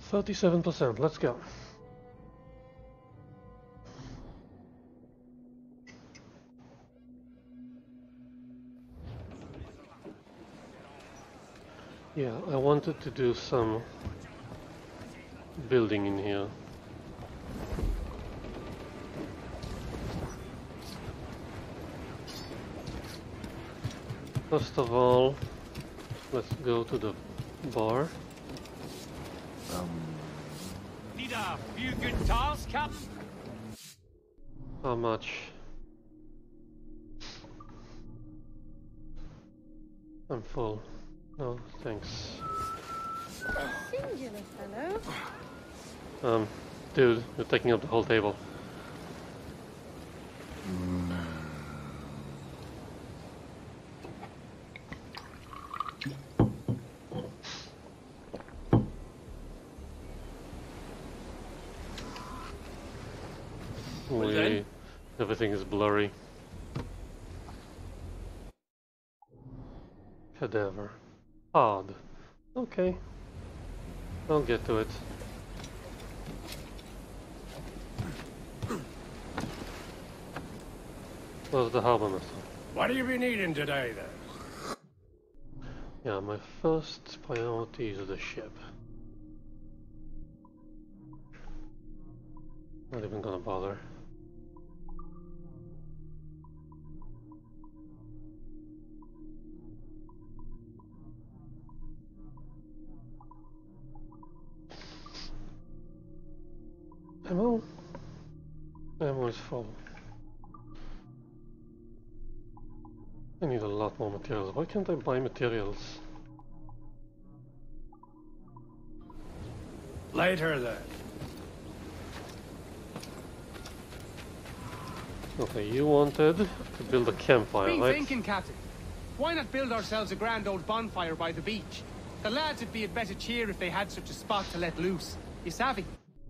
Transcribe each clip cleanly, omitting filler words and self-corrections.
37%, let's go. Yeah, I wanted to do some building in here. First of all, let's go to the bar. Need a few good tars, Captain? How much? I'm full. No, thanks. Singular fellow. Dude, you're taking up the whole table. Everything is blurry. Cadaver. Odd. Okay. I'll get to it. Where's the harbor master? What do you be needing today, then? Yeah, my first priority is the ship. Not even gonna bother. Ammo? Ammo is full. I need a lot more materials. Why can't I buy materials? Later, then. Okay, you wanted to build a campfire, Been right? thinking, Captain. Why not build ourselves a grand old bonfire by the beach? The lads would be in better cheer if they had such a spot to let loose. You savvy?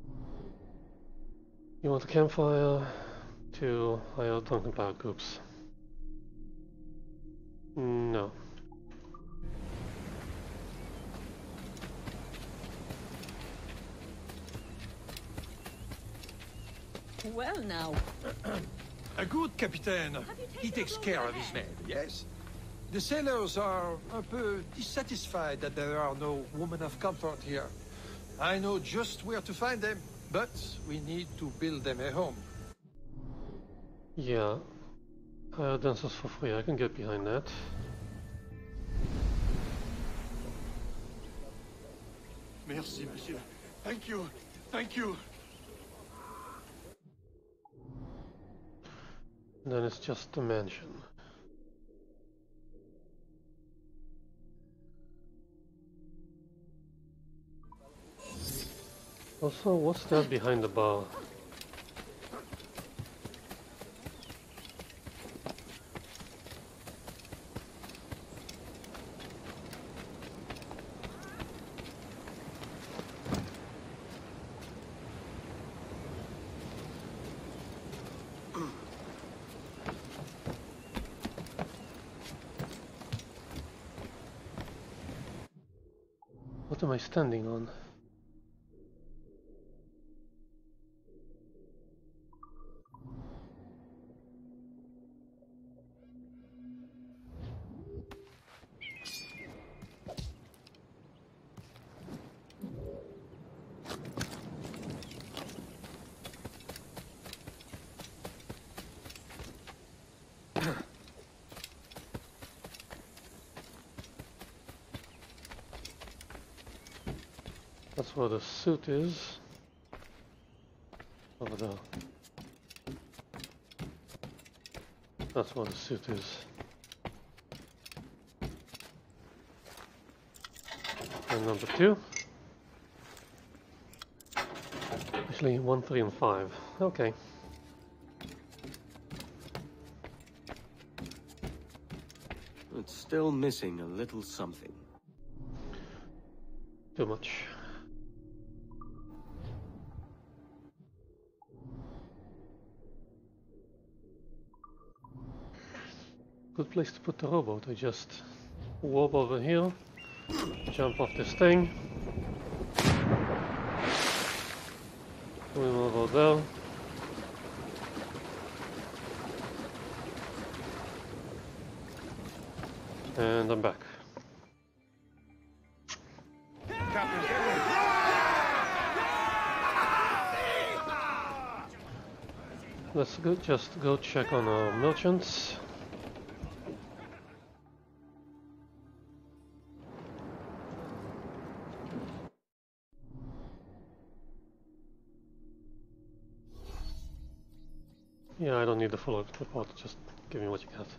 You want a campfire to hire drunken power groups? No. Well now. A good captain, he takes care of his men, yes? The sailors are un peu dissatisfied that there are no women of comfort here. I know just where to find them, but we need to build them a home. Yeah. Hire dancers for free, I can get behind that. Merci, monsieur. Thank you. Thank you. Then it's just a mansion. Also, what's that behind the bar? What am I standing on? That's where the suit is. Over there. That's where the suit is. And number 2. Actually, 1, 3, and 5. Okay. It's still missing a little something. Too much. Good place to put the rowboat. I just warp over here, jump off this thing, We will go down. And I'm back. Let's just go check on our merchants. Yeah, I don't need the full report, just give me what you got.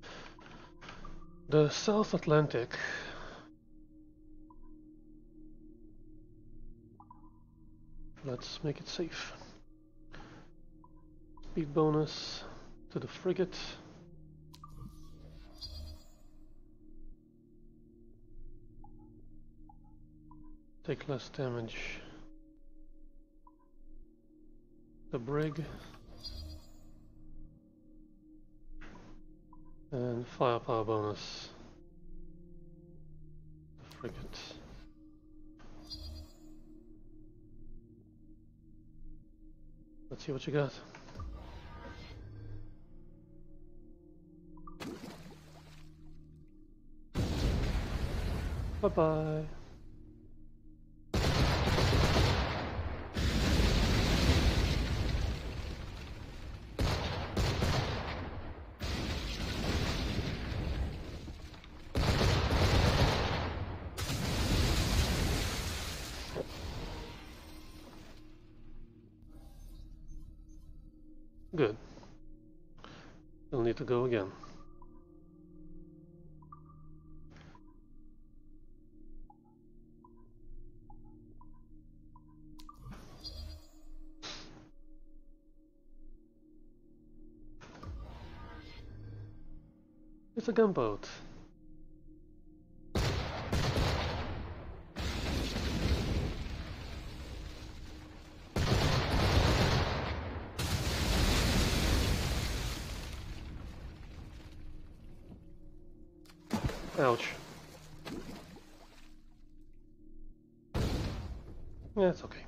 The South Atlantic. Let's make it safe. Speed bonus to the frigate. Take less damage. The brig. And firepower bonus. The frigate. Let's see what you got. Bye-bye. Good. We'll need to go again. It's a gunboat. Ouch. Yeah, it's okay.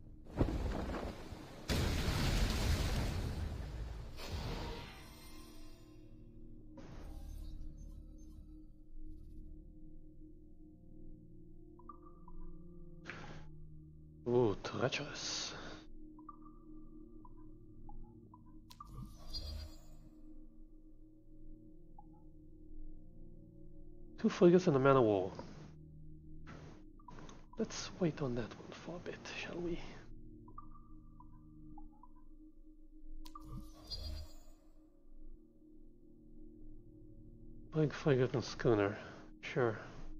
Ooh, treacherous. Two frigates and a man of war. Let's wait on that one for a bit, shall we? Big frigate and schooner. Sure.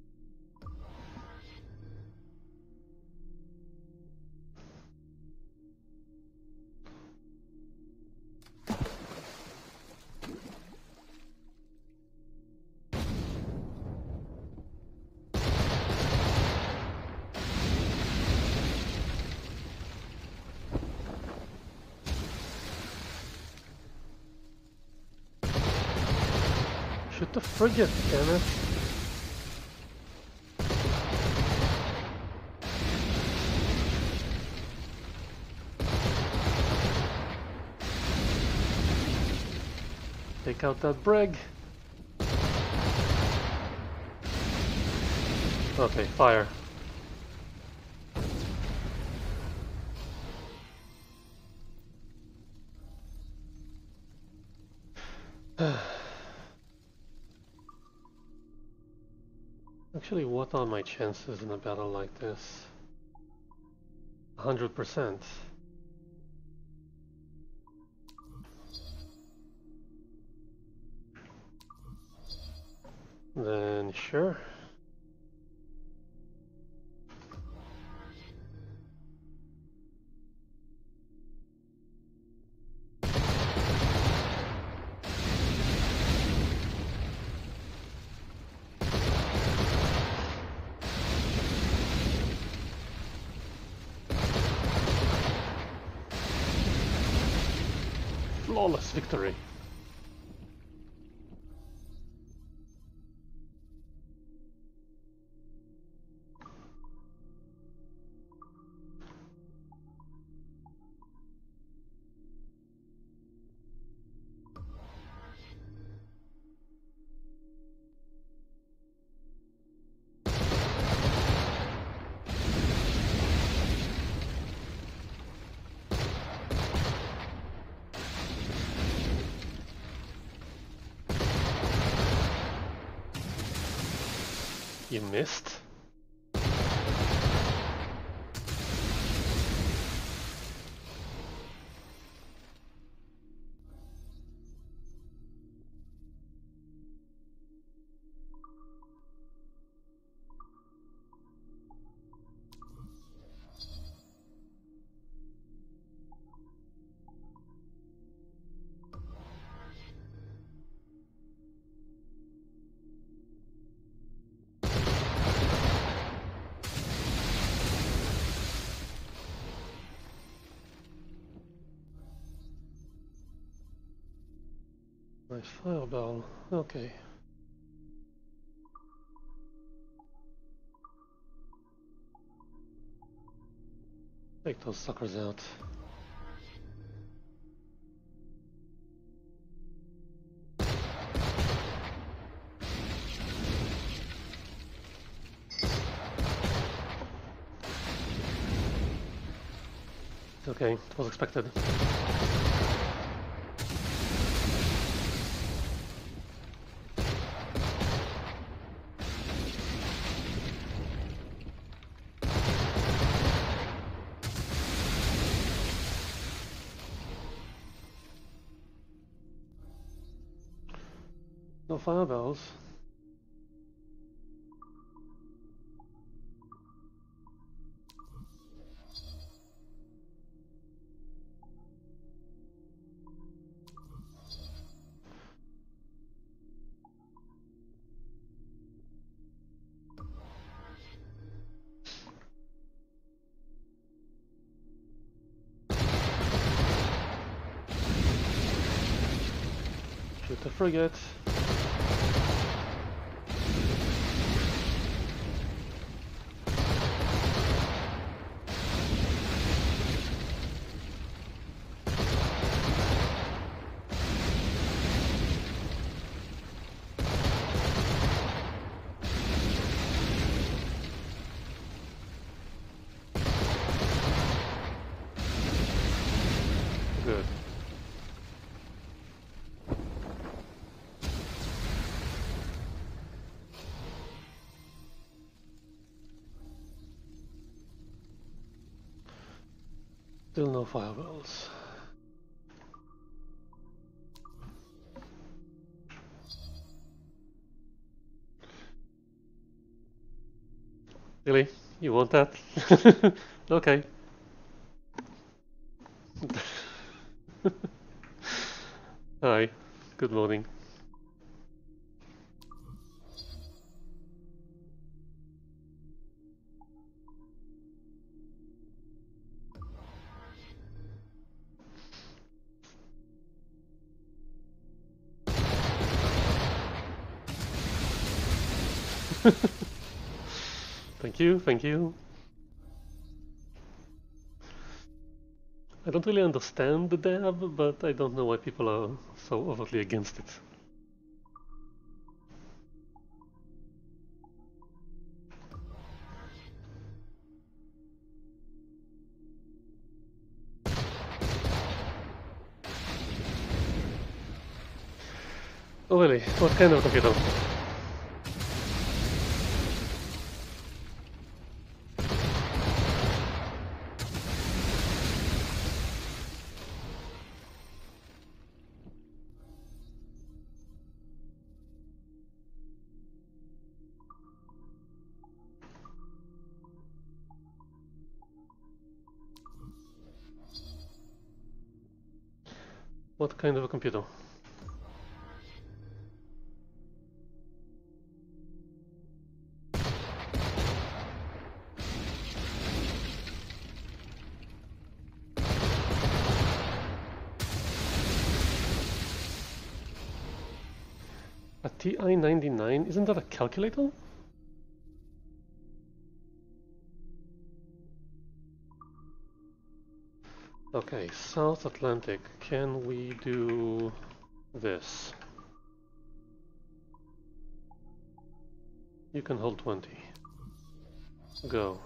Shoot the frigate, damn it. Take out that brig. Okay, fire. Actually, what are my chances in a battle like this? 100%. Then sure. Flawless victory. You missed? Nice fireball. Okay. Take those suckers out. It's okay, it was expected. No fireballs. Shoot the frigate. Good. Still no fireballs. Really? You want that? Okay. Hi. Good morning. Thank you, thank you. I don't really understand the dab, but I don't know why people are so overtly against it. Oh really? What kind of computer? What kind of a computer? A TI-99? Isn't that a calculator? Okay, South Atlantic. Can we do this? You can hold 20. Go.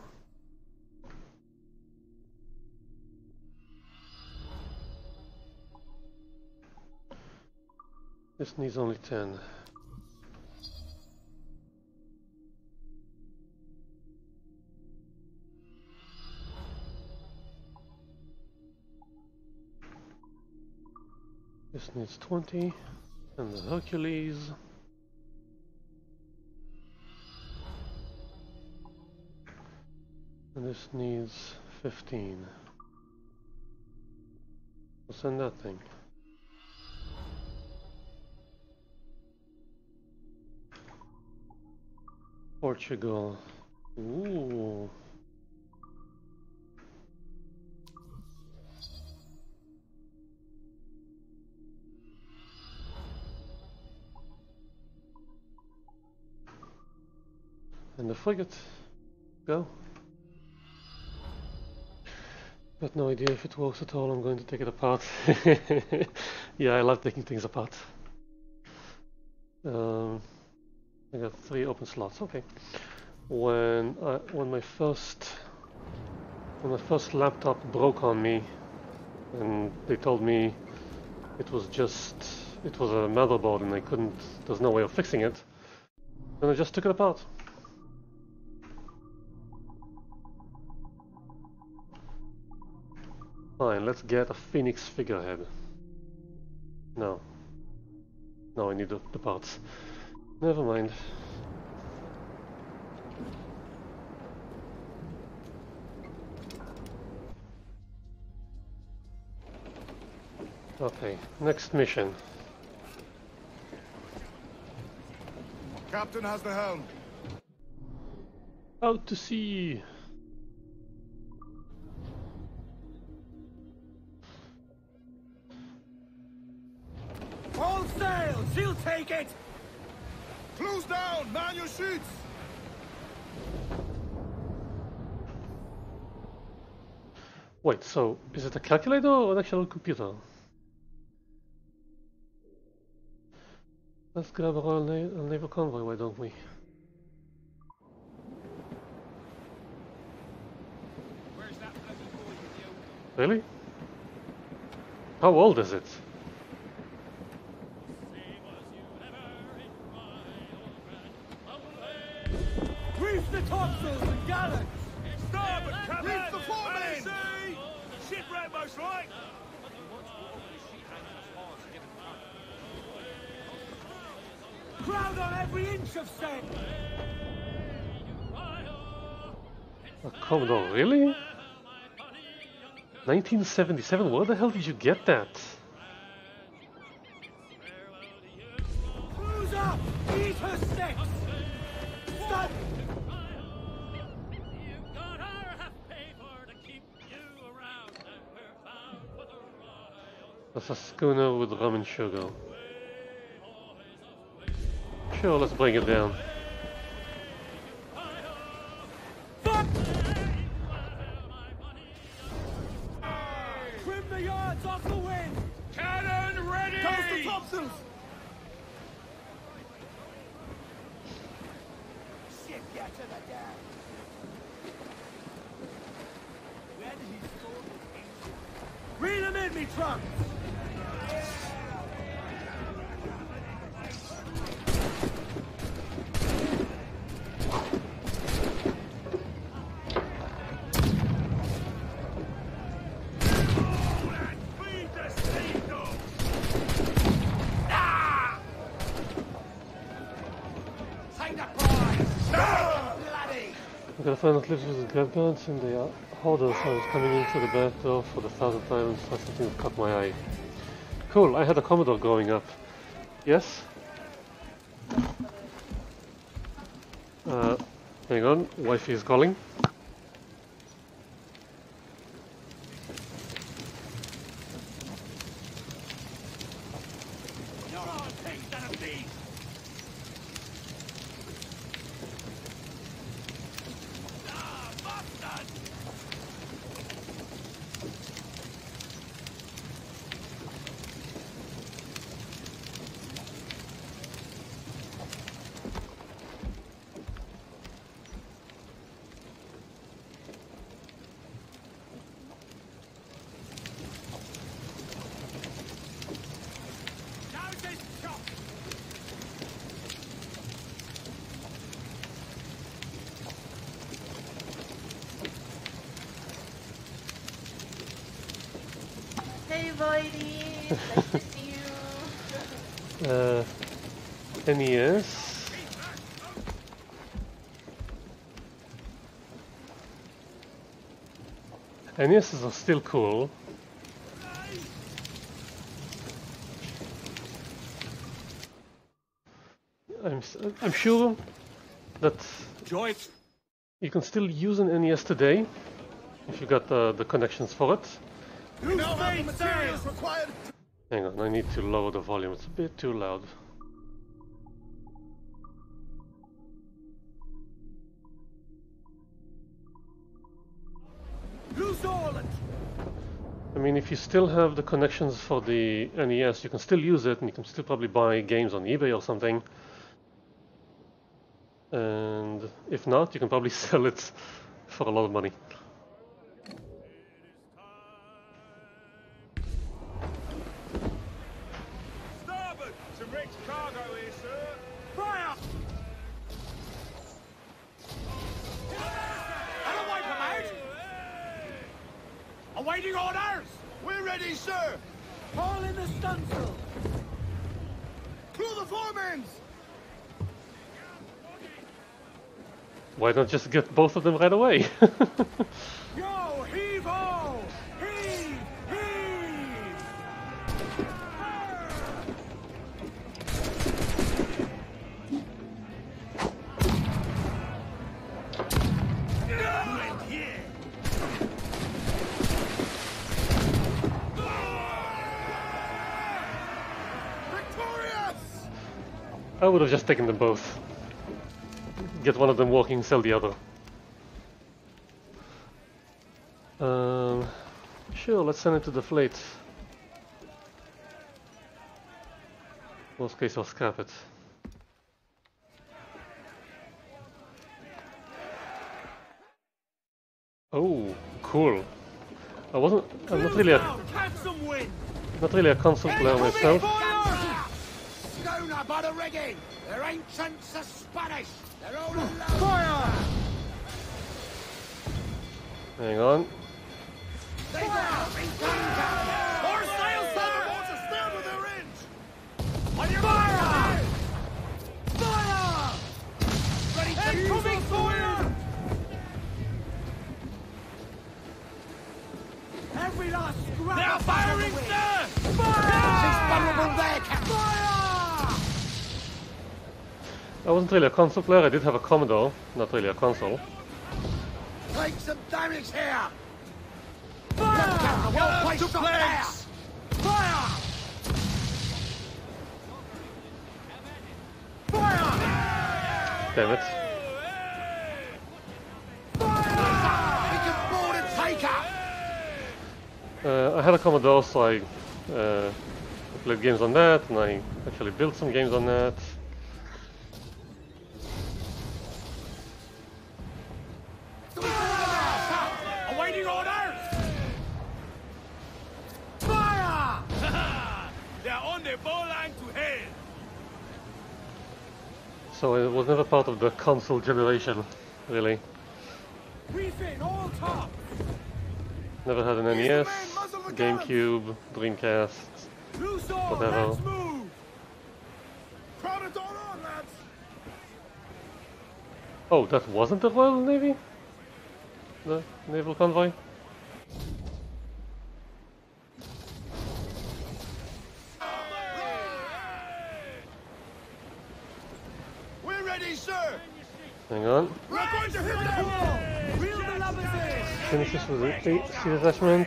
This needs only 10. This needs 20. And the Hercules. And this needs 15. We'll send that thing. Portugal. Ooh. And the frigate. Go. Got no idea if it works at all. I'm going to take it apart. Yeah, I love taking things apart. I got 3 open slots. Okay. When my first laptop broke on me, and they told me it was a motherboard and there's no way of fixing it, then I just took it apart. Fine, let's get a Phoenix figurehead. No, I need the parts. Never mind. Okay, next mission. Captain has the helm. Out to sea. All sail! She'll take it! Close down! Man your shoots! Wait, so is it a calculator or an actual computer? Let's grab a Royal Naval Convoy, why don't we? Where's that bloody boy with you? Really? How old is it? Reef the topsails and gallants! Starboard, come Reef the foremen! Shipwreck most right! Crowd on every inch of sail! A Commodore, really? 1977, where the hell did you get that? Cruise up! Eat her sticks! Stop! That's a schooner with rum and sugar. Sure, let's bring it down. Trim the yards off the wind! Cannon ready! Toast the topsails! Ship get to the deck! Where did he store his engine? Reel him in, me trunks! I'm gonna find out lives with the grab guards and the hoarders. I was coming into the back door for the 1,000th time and saw something that caught my eye. Cool, I had a Commodore growing up. Yes? Hang on, wifey is calling. Hey, Voidy! Nice to see you. NES. NES are still cool. I'm sure that you can still use an NES today if you got the connections for it. Hang on, I need to lower the volume. It's a bit too loud. I mean, if you still have the connections for the NES, you can still use it, and you can still probably buy games on eBay or something. And if not, you can probably sell it for a lot of money. Starboard! Some rich cargo here, sir. Fire! I'll wipe them out! Awaiting orders! We're ready, sir! Haul in the stunsail! Crew the foremans! Why not just get both of them right away? Yo, heave-ho! Heave! Heave! Victorious! I would have just taken them both. Get one of them walking, sell the other. Sure, let's send it to the fleet. Worst case, I'll scrap it. Oh, cool. I'm not really a console player myself. Schooner by the rigging! Their ancients are Spanish! They're all alone! Fire! Hang on. More sail, sir! Water stand with their ends! On your fire! Fire! Ready to incoming fire! Every last scrap! They are firing, sir! Fire! She's vulnerable there, Captain! Fire! I wasn't really a console player, I did have a Commodore, not really a console. Take some damage here! Fire! Well placed to place! Fire! Fire! Damn it. Fire! We can board and take her! I had a Commodore, so I played games on that, and I actually built some games on that. Awaiting orders! Fire! They're on their bowline to hell! So it was never part of the console generation, really. Refit all top! Never had an NES, GameCube, Dreamcast, Loose all, whatever. let's move! Crowd it all on, lads! Oh, that wasn't the Royal Navy? The naval convoy? We're ready, sir! Hang on. We're going to hit that wall! Reel the lampers Finish this with an 8 sea detachment.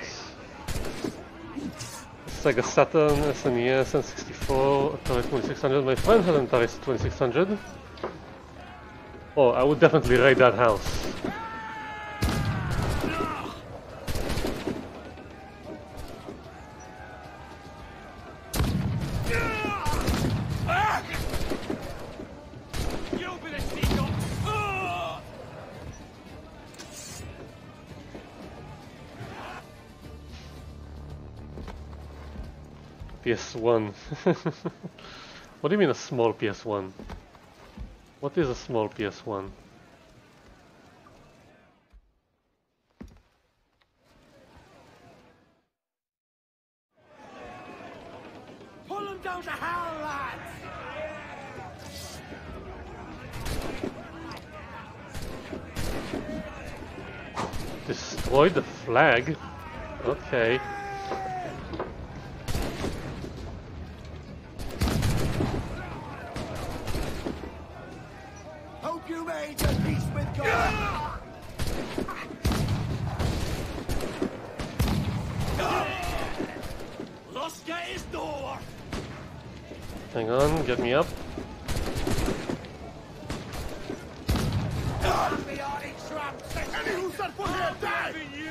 Sega Saturn, SNES, N64, Atari 2600. My friend had an Atari 2600. Oh, I would definitely raid that house. PS1. What do you mean a small PS1? What is a small PS1? Pull them down to hell, lads! Destroy the flag? Okay. Hope you made your peace with God. Lost his door. Hang on, get me up. Any who set foot here die!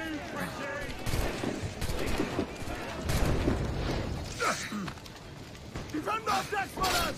Defend our decks for us!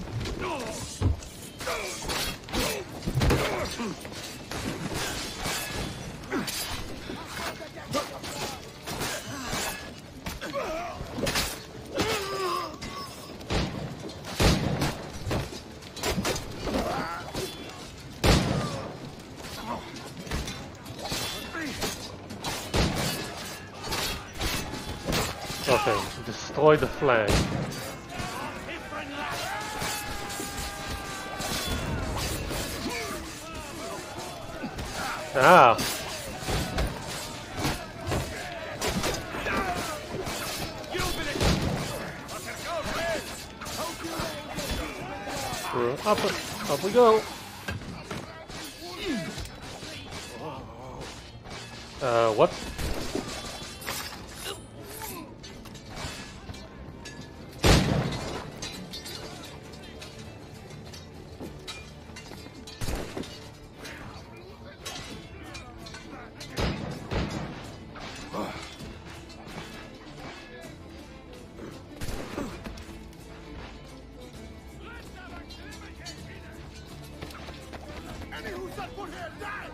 Okay, destroy the flag. Ah! Up we go! What? Any who set foot here die!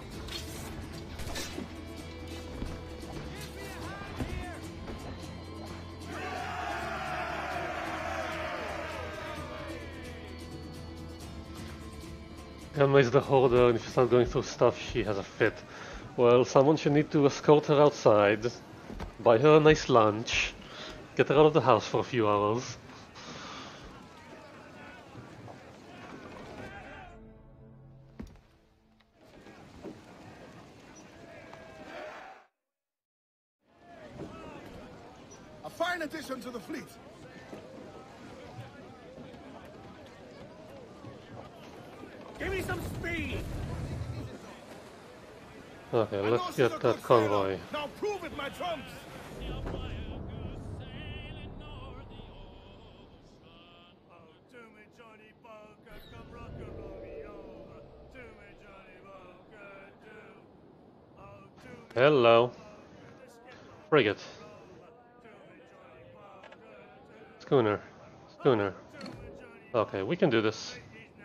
Grandma is the hoarder, and if you start going through stuff, she has a fit. Well, someone should need to escort her outside, buy her a nice lunch, get her out of the house for a few hours. A fine addition to the fleet. Give me some speed! Okay, let's get that convoy. Now prove it, my trumps! Hello. Frigate. Schooner. Schooner. Okay, we can do this.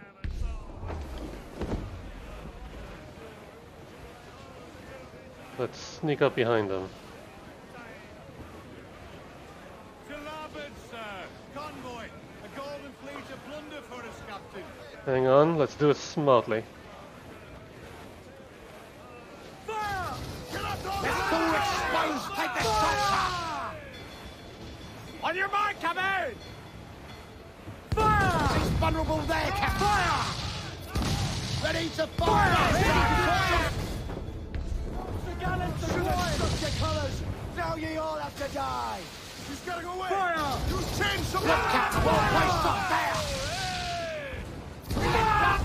Let's sneak up behind them. To larboard, sir! Convoy! A golden fleet of plunder for us, Captain! Hang on, let's do it smartly. Fire! Let's go expose! Take the shot! On your mark, Captain! Fire! He's vulnerable there, Captain! Fire! Ready to fire! Fire! Gallants and warriors! Your colours! Now ye all have to die! He's getting away! Fire! You change some... Look, Captain! Well placed up there!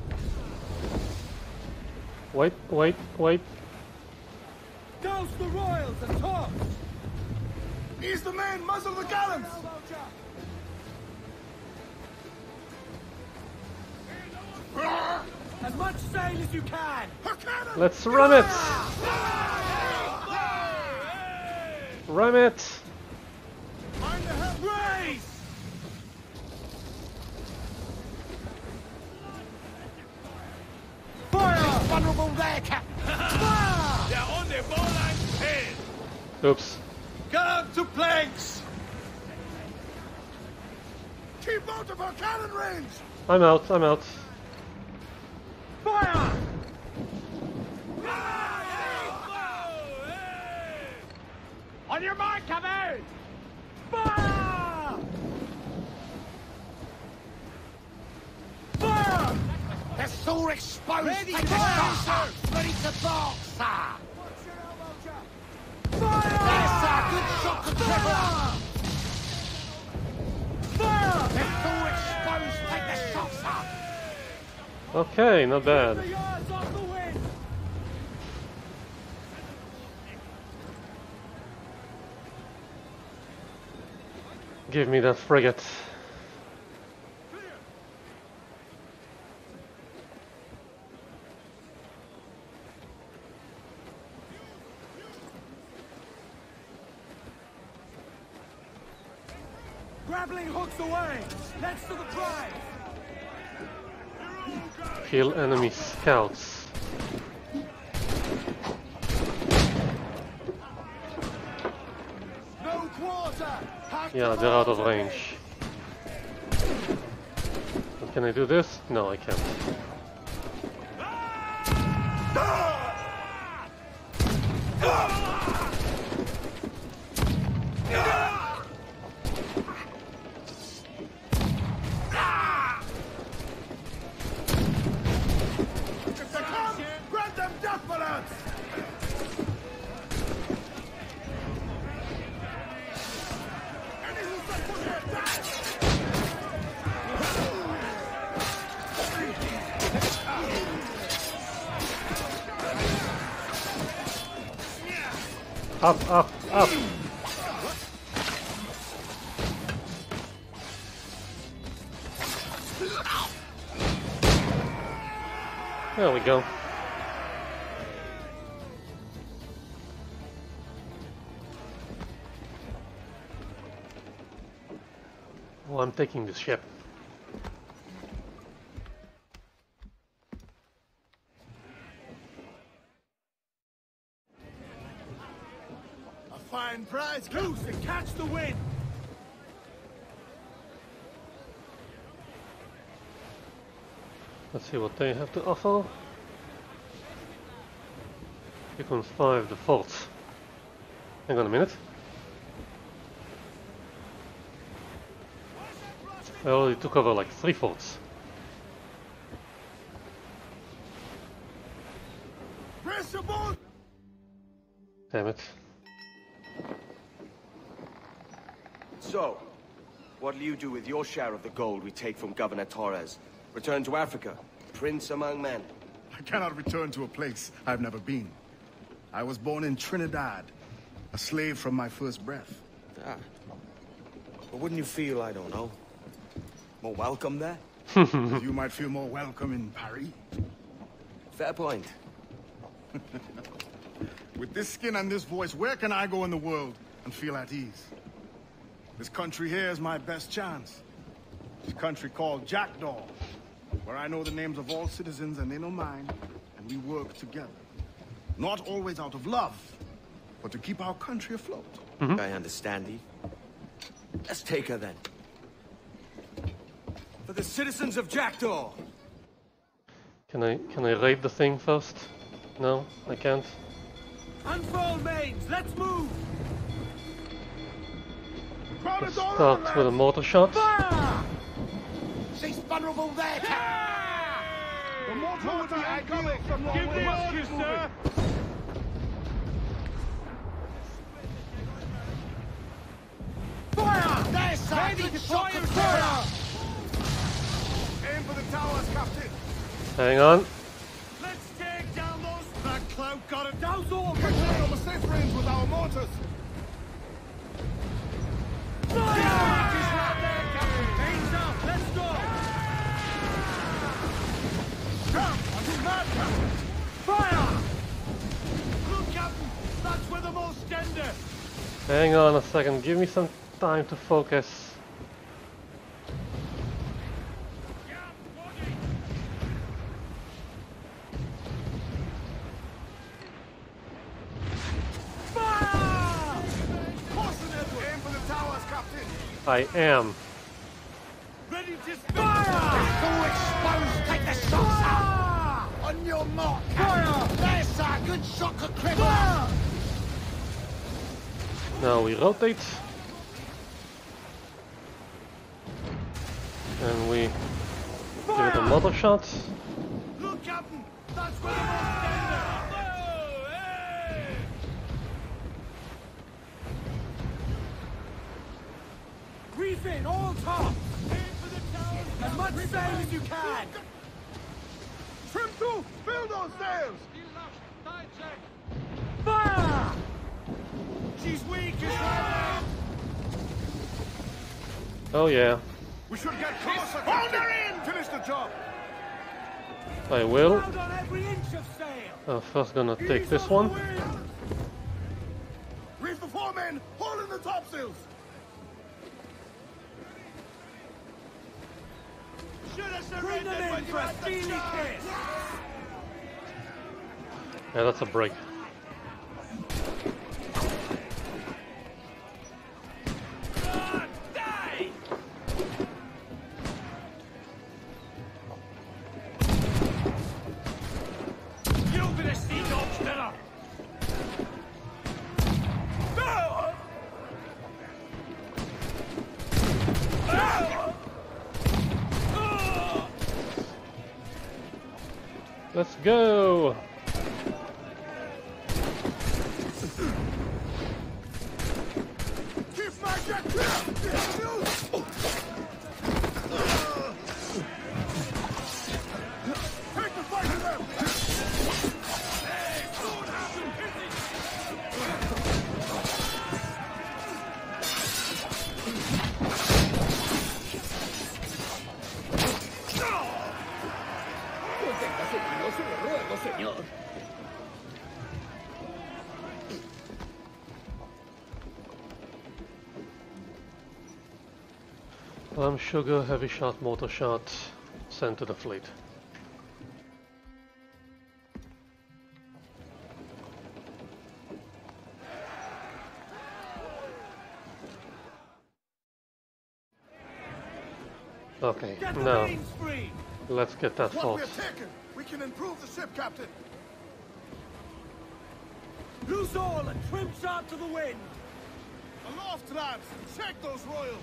Wait. Douse the royals and toss! He's the man! Muzzle the gallants! As much sail as you can! Let's ram it! Ram it! Mind the help! Raise! Fire! He's vulnerable there, Captain! Fire! They're on their bowline's head! Oops. Guard to planks! Keep out of our cannon range! I'm out. Fire! On your mark, Captain! Fire! Fire! They're so exposed! Ready to box, sir! Ready to box, sir! That's a good shot to trigger! Fire! They're too exposed, take the shots up! Okay, not bad. Give me that frigate. Grappling hooks away! Let's to the prize! Kill enemy scouts. No quarter! Yeah, they're out of range. Can I do this? No, I can't. If they come, grant them death bullets! Up, up, up! There we go. Oh, I'm taking the ship. A fine prize, loose and catch the wind! Let's see what they have to offer. Sequence 5, the forts. Hang on a minute. I already took over like 3 forts. Press aboard! Damn it. So, what'll you do with your share of the gold we take from Governor Torres? Return to Africa, prince among men. I cannot return to a place I've never been. I was born in Trinidad, a slave from my first breath. Ah. But wouldn't you feel, I don't know, more welcome there? You might feel more welcome in Paris. Fair point. With this skin and this voice, where can I go in the world and feel at ease? This country here is my best chance. This country called Jackdaw, where I know the names of all citizens and they know mine, and we work together. Not always out of love, but to keep our country afloat. I understand thee. Let's take her then. For the citizens of Jackdaw! Can I raid the thing first? No, I can't. Unfurl mains, let's move! Let's start with a mortar shot. Fire! She's vulnerable there, Captain! The mortar would be ideal from Give the orders, sir! Fire! There's a good shot to fire! Aim for the towers, Captain. Hang on. Let's take down those... That clout got it! Douse all! We're from a safe range with our mortars. Fire! He's right there, Captain! Hands up, let's go! Come! Are you mad, Captain? Fire! Look, Captain! That's where the most tender! Hang on a second. Give me some time to focus. I am. Ready to fire! Full exposed, take the shots up! On your mark, fire! There's a good shot to cripple! Now we rotate. And we give it a mortar shot. Look, Captain! That's where the most tender! Reef in, all top! As much sail as you can! Trim to! Fill those sails! Fire! She's weak, Israel! Oh yeah, We should get closer, Hold her in! Finish the job! I will. Out on every inch of sail! I'm first gonna take this one. Reef the foremen! Haul in the topsails! Should have Bring them in for a steely kiss! Yeah, that's a break. Die! You been a sea dog stiller! Let's go! Keep my jet clear! Take the fight to them! Sugar, heavy shot, motor shot, sent to the fleet. Okay, now let's get that What fault. we're taking, we can improve the ship, Captain. Loose all and trim sharp to the wind! Aloft, lads! Check those royals!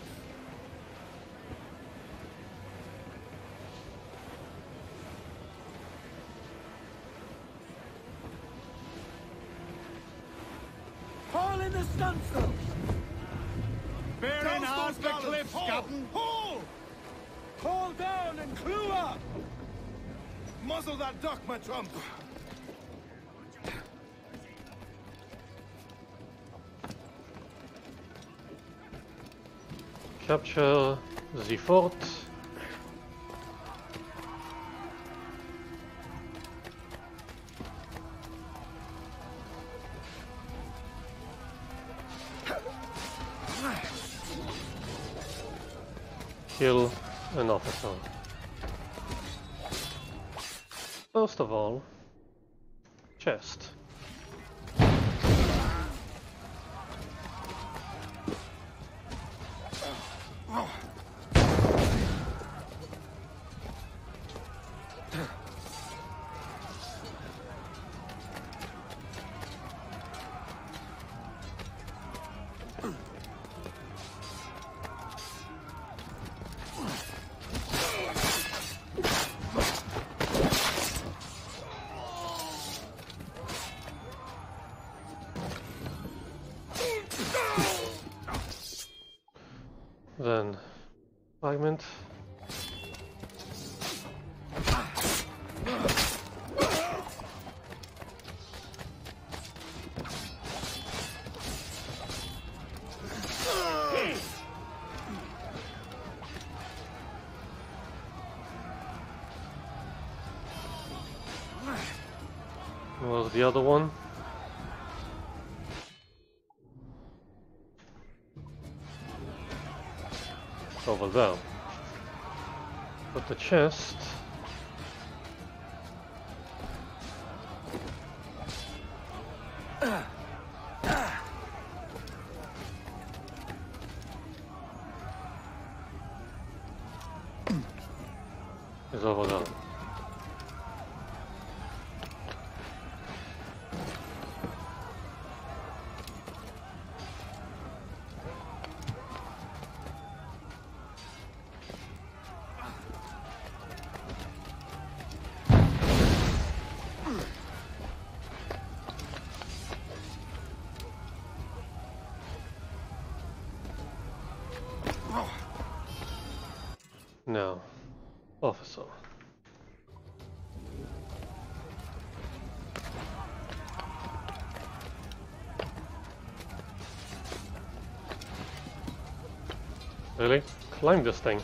Haul in the stunsail! Bearing hard the cliffs, Captain! Haul! Haul down and clew up! Muzzle that duck, my trump! Capture the fort. Kill an officer. First of all, chest. Then fragment. What was the other one? Over there. But the chest is over there. Now, officer. Really? Climb this thing.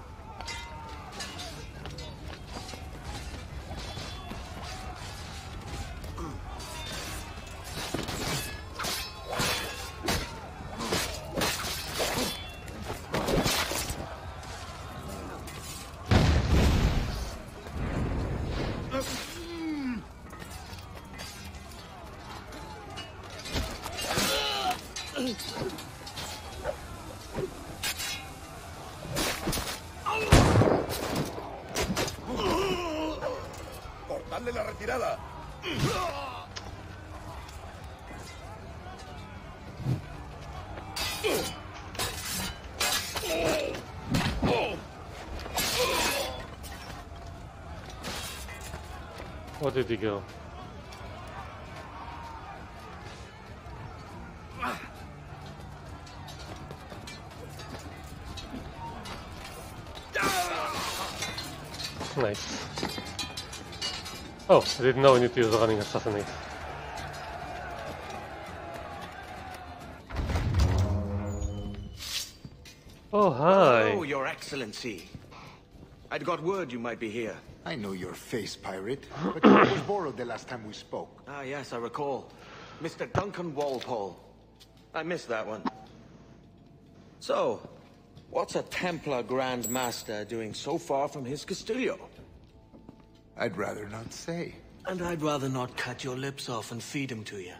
¡Cortadle la retirada! Where did he go? Nice. Oh, I didn't know I need to use the running assassinate. Oh, hi. Oh, Your Excellency. I'd got word you might be here. I know your face, pirate, but it was borrowed the last time we spoke. Ah, yes, I recall. Mr. Duncan Walpole. I missed that one. So, what's a Templar Grand Master doing so far from his Castillo? I'd rather not say. And I'd rather not cut your lips off and feed him to you.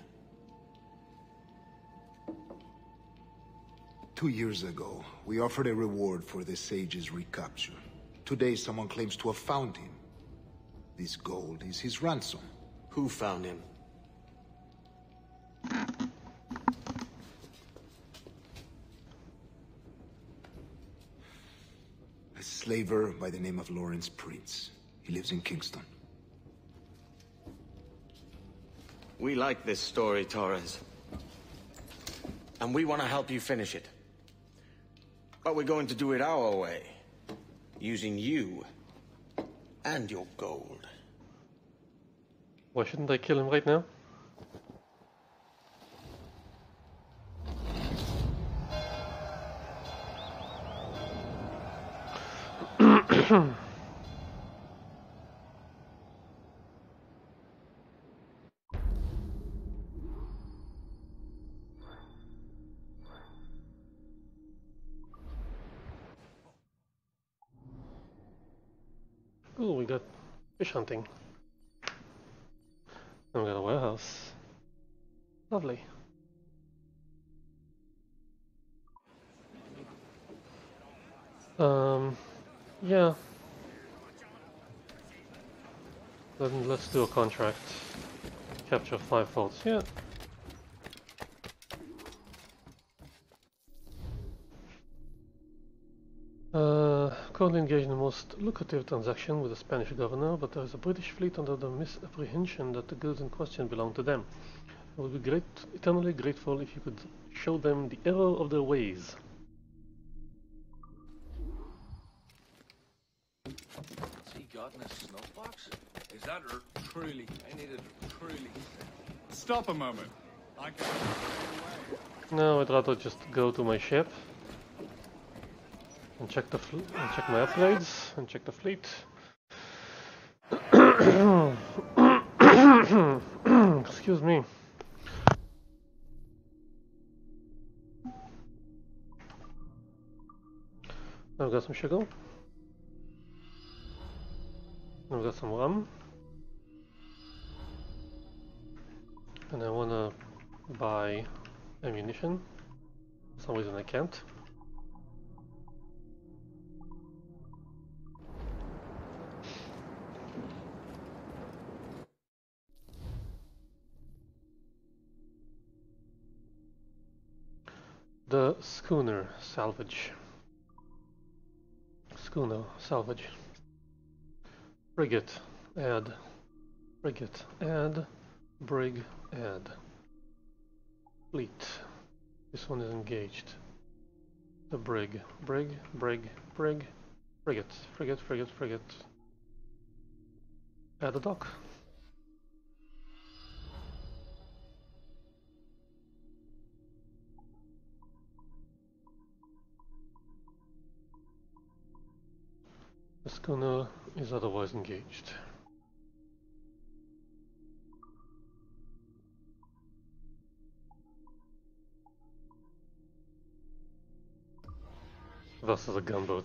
2 years ago, we offered a reward for the sage's recapture. Today, someone claims to have found him. This gold is his ransom. Who found him? A slaver by the name of Lawrence Prince. He lives in Kingston. We like this story, Torres. And we want to help you finish it. But we're going to do it our way. Using you and your gold. Why shouldn't I kill him right now? Oh, we got fish hunting. And we got a warehouse. Lovely. Yeah. Then let's do a contract. Capture 5 folds. Yeah. Currently engaged in the most lucrative transaction with the Spanish governor, but there is a British fleet under the misapprehension that the goods in question belong to them. I would be eternally grateful if you could show them the error of their ways. What's he got in his snuff box? Is that truly? I need it truly. Stop a moment. I can... No, I'd rather just go to my ship and check check my upgrades and check the fleet. Excuse me. I've got some sugar. I've got some rum. And I wanna buy ammunition. For some reason I can't. The schooner salvage. Schooner salvage. Frigate add. Frigate add. Brig add. Fleet. This one is engaged. The brig. Brig. Frigate. At the dock. The schooner is otherwise engaged. Versus a gunboat.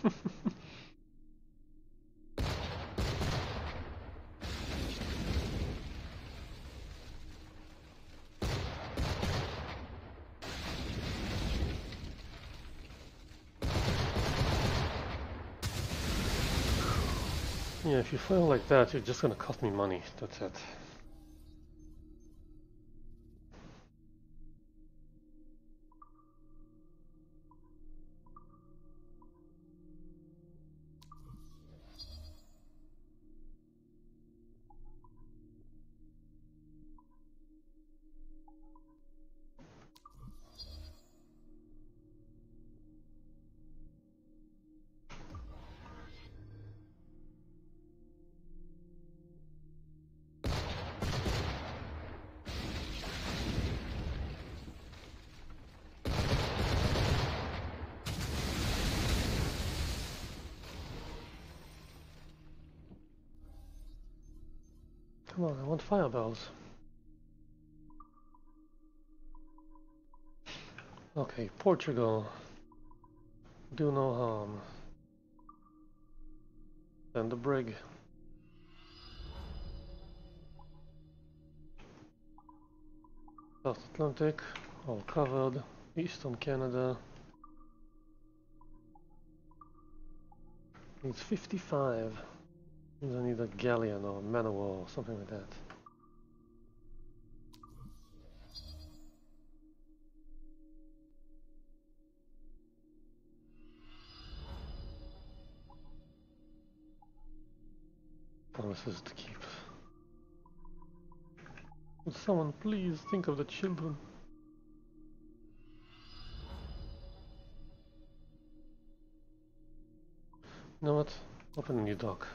Yeah, if you fail like that, you're just gonna cost me money, that's it. Come on, I want fireballs. Okay, Portugal. Do no harm. Then the brig. South Atlantic, all covered. Eastern Canada. It's 55. I need a galleon or a man of war or something like that. Promises to keep. Would someone please think of the children? You know what? Open a new dock.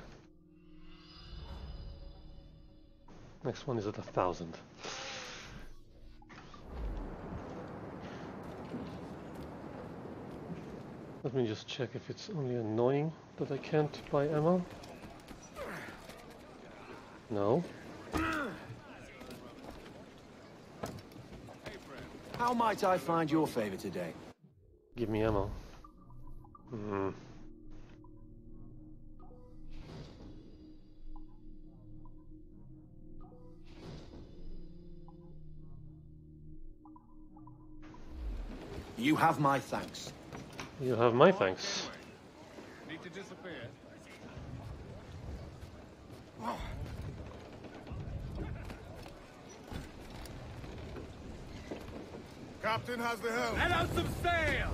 Next one is at 1,000. Let me just check if it's only annoying that I can't buy ammo. No. How might I find your favor today? Give me ammo. You have my thanks. You have my thanks. Need to disappear. Captain has the helm. Let out some sail!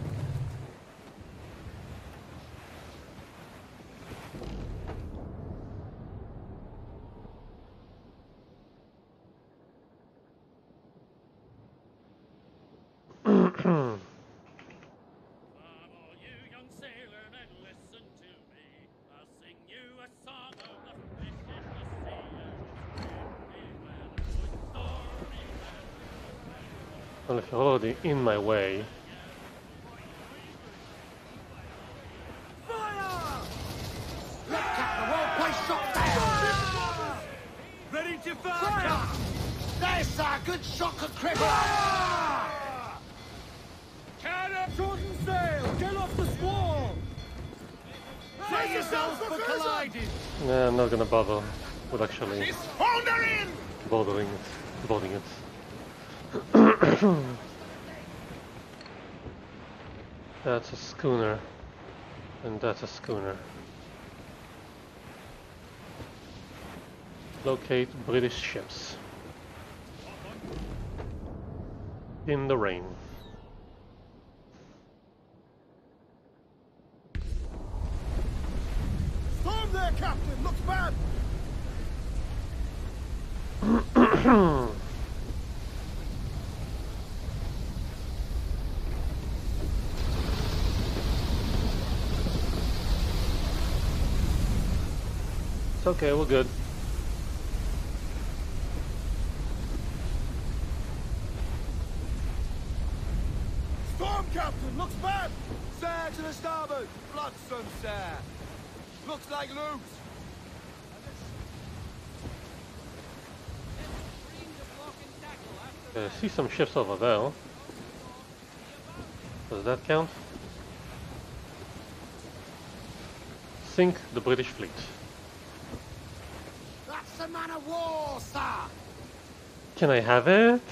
Well, if you're already in my way. Fire! Let's cut the wall, place shot down! Ready to fire! There's a good shot could cripple! Cannon! Shorten sail! Get off the squall! Brace yourselves for colliding! Nah, I'm not gonna bother with actually It's foundering! boarding it. That's a schooner, and that's a schooner. Locate British ships. In the rain. Storm there, Captain! Looks bad! It's okay, we're good. Storm, Captain! Looks bad! Sir to the starboard! Bloodstone, sir! Looks like loot! I see some ships over there. Does that count? Sink the British fleet. That's a man of war, sir! Can I have it?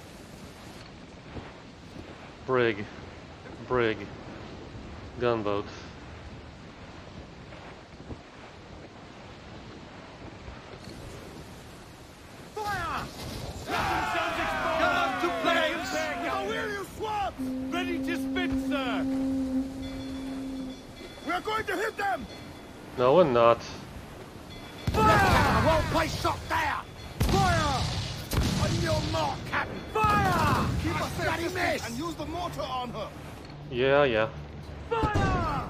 Brig. Brig. Gunboat. Fire! Come on to flames! How will you swap? Ready to spit, sir! We're going to hit them! No, we're not. Fire! Won't play shot there! Fire! On your mark, Captain! Fire! Keep I a safe bloody distance miss! and use the mortar on her! Yeah. Fire!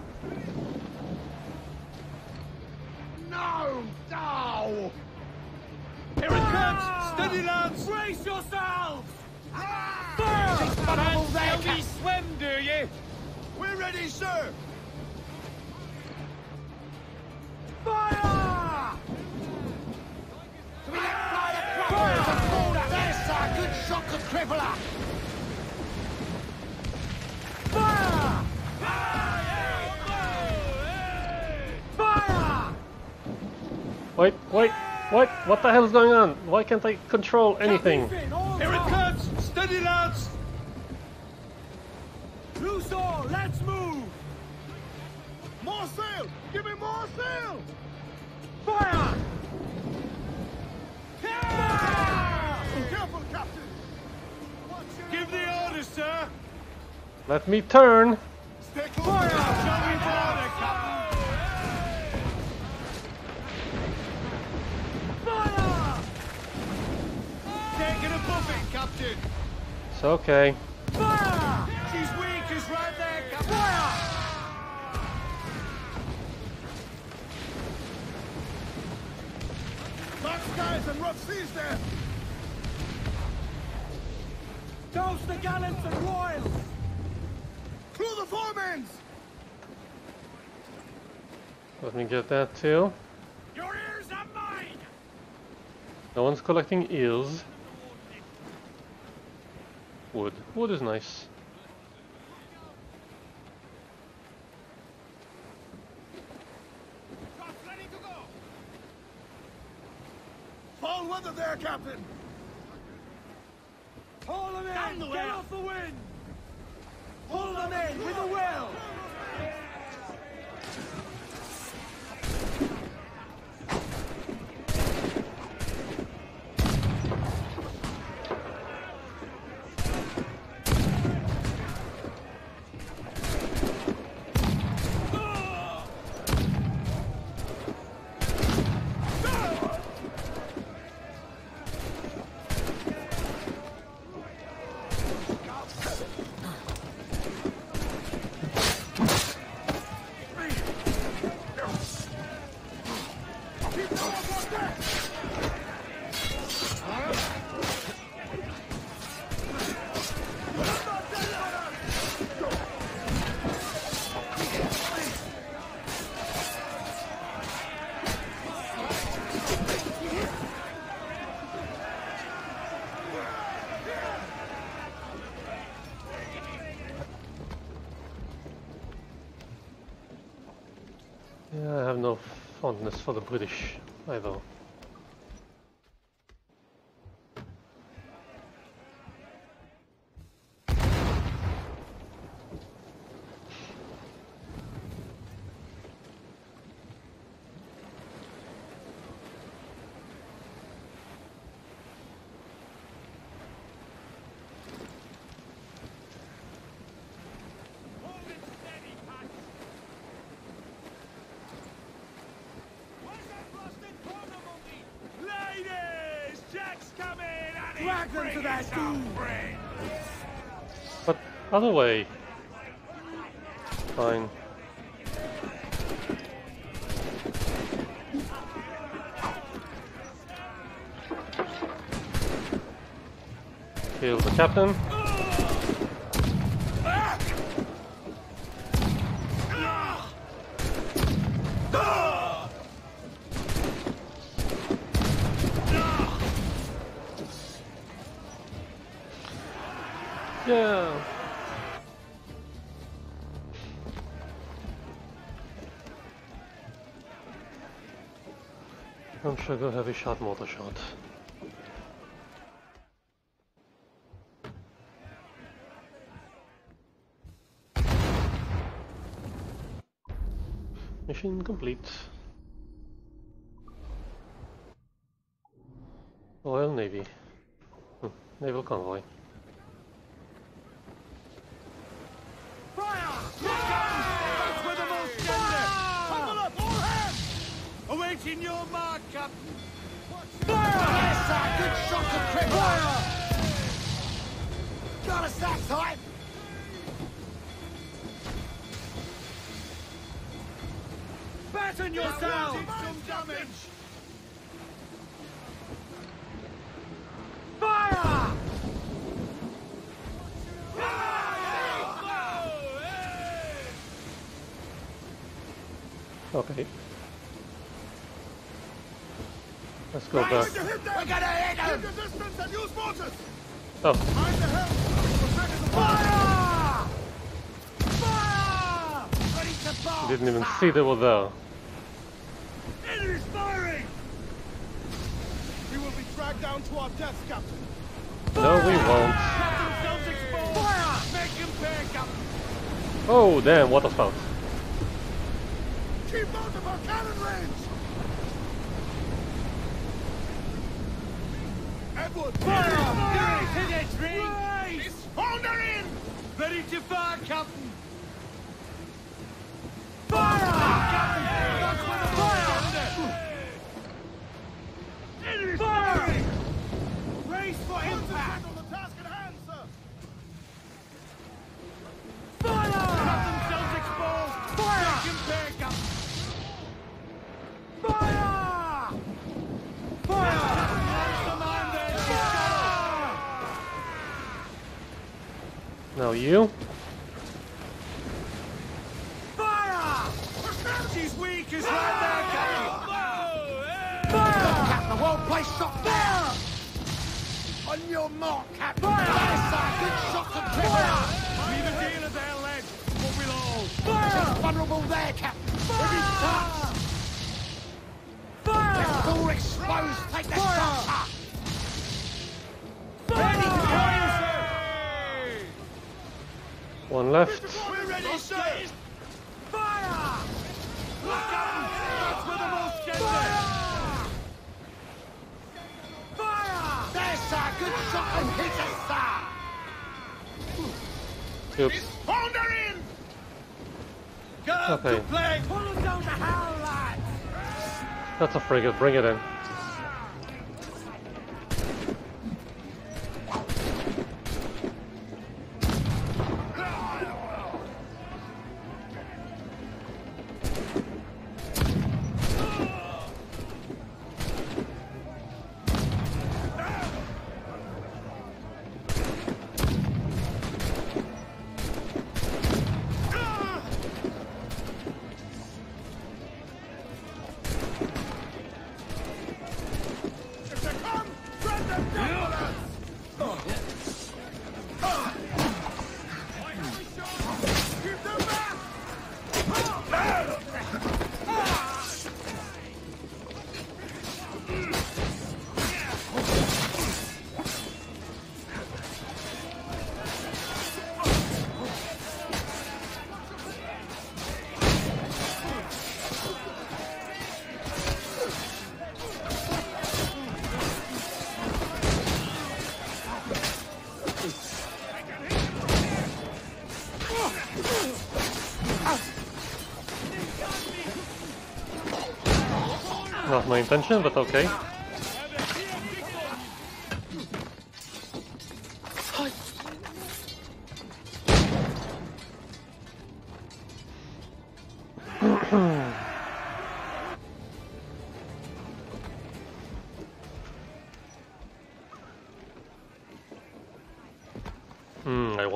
No! No! Here it comes! Steady, lads! Brace yourselves! Fire! Fire! There, we Captain! swim, do you? We're ready, sir! Fire! Do we let fly the crackers and pull that? There's sir! Good shot could cripple her! Fire! Fire! Wait. What the hell is going on? Why can't I control anything? Here it comes! Steady, lads! Loose all! Let's move! More sail! Give me more sail! Fire! Fire! Careful, Captain! Give the order, sir! Let me turn. Stay close! Fire! Shall we board, Captain? Fire! Taking a buffet, Captain! It's okay. Fire! She's weak, is right there, Captain! Fire! Dark skies and rough seas there! Toast the gallants and royals! Through the foremans! Let me get that too. Your ears are mine! No one's collecting eels. Wood. Wood is nice. Ready to go! Foul weather there, Captain! Haul them in! Get off the wind! Pull them in with a will! Yeah, I have no fondness for the British either. Drag them to their doom! But other way. Fine. Kill the captain. Yeah. I'm sure go heavy shot, mortar shot. Mission complete. Royal Navy. Naval convoy. Awaiting your mark, Captain! Yes, sir! Good shot of cripple! Got us that time! Batten yourself! Some damage! Fire! Okay. Let's go back. We're gonna hit him! Keep your distance and use mortars! Oh, Mind the helm! Fire! Fire! Ready to bomb! didn't even see they were there. Enemy's firing! We will be dragged down to our deaths, Captain. No, we won't. Let themselves exposed! Fire! Make him pay, Captain! Oh, damn, water spout. Keep out of our cannon range! Edward! Fire! Hit it, ring! Right! Founder in! Ready to fire, Captain! Fire! Captain! That's where the fire! Enemy firing! Race for impact! On the task at hand, sir! Fire! Let themselves exposed! Fire! Make him pay, Captain! Fire! Fire! Now you. Fire! She's weak as right there, Captain! Fire! Captain, well placed shot there! On your mark, Captain! Fire! Yes, sir! Good shot of cripple! Leave a deal of their lead, but we'll all. Fire! Vulnerable there, Captain! Every touch! Fire! They're all exposed! Take the shot! Ready to fire, sir! One left. We're ready, sir! Fire! Look out! That's where the most get there! Fire! There, sir! Good shot and hit us, sir! Oops. Founder in! Come Okay. to play! Pull them down the howl, lads! That's a frigate. Bring it in. Not my intention, but okay.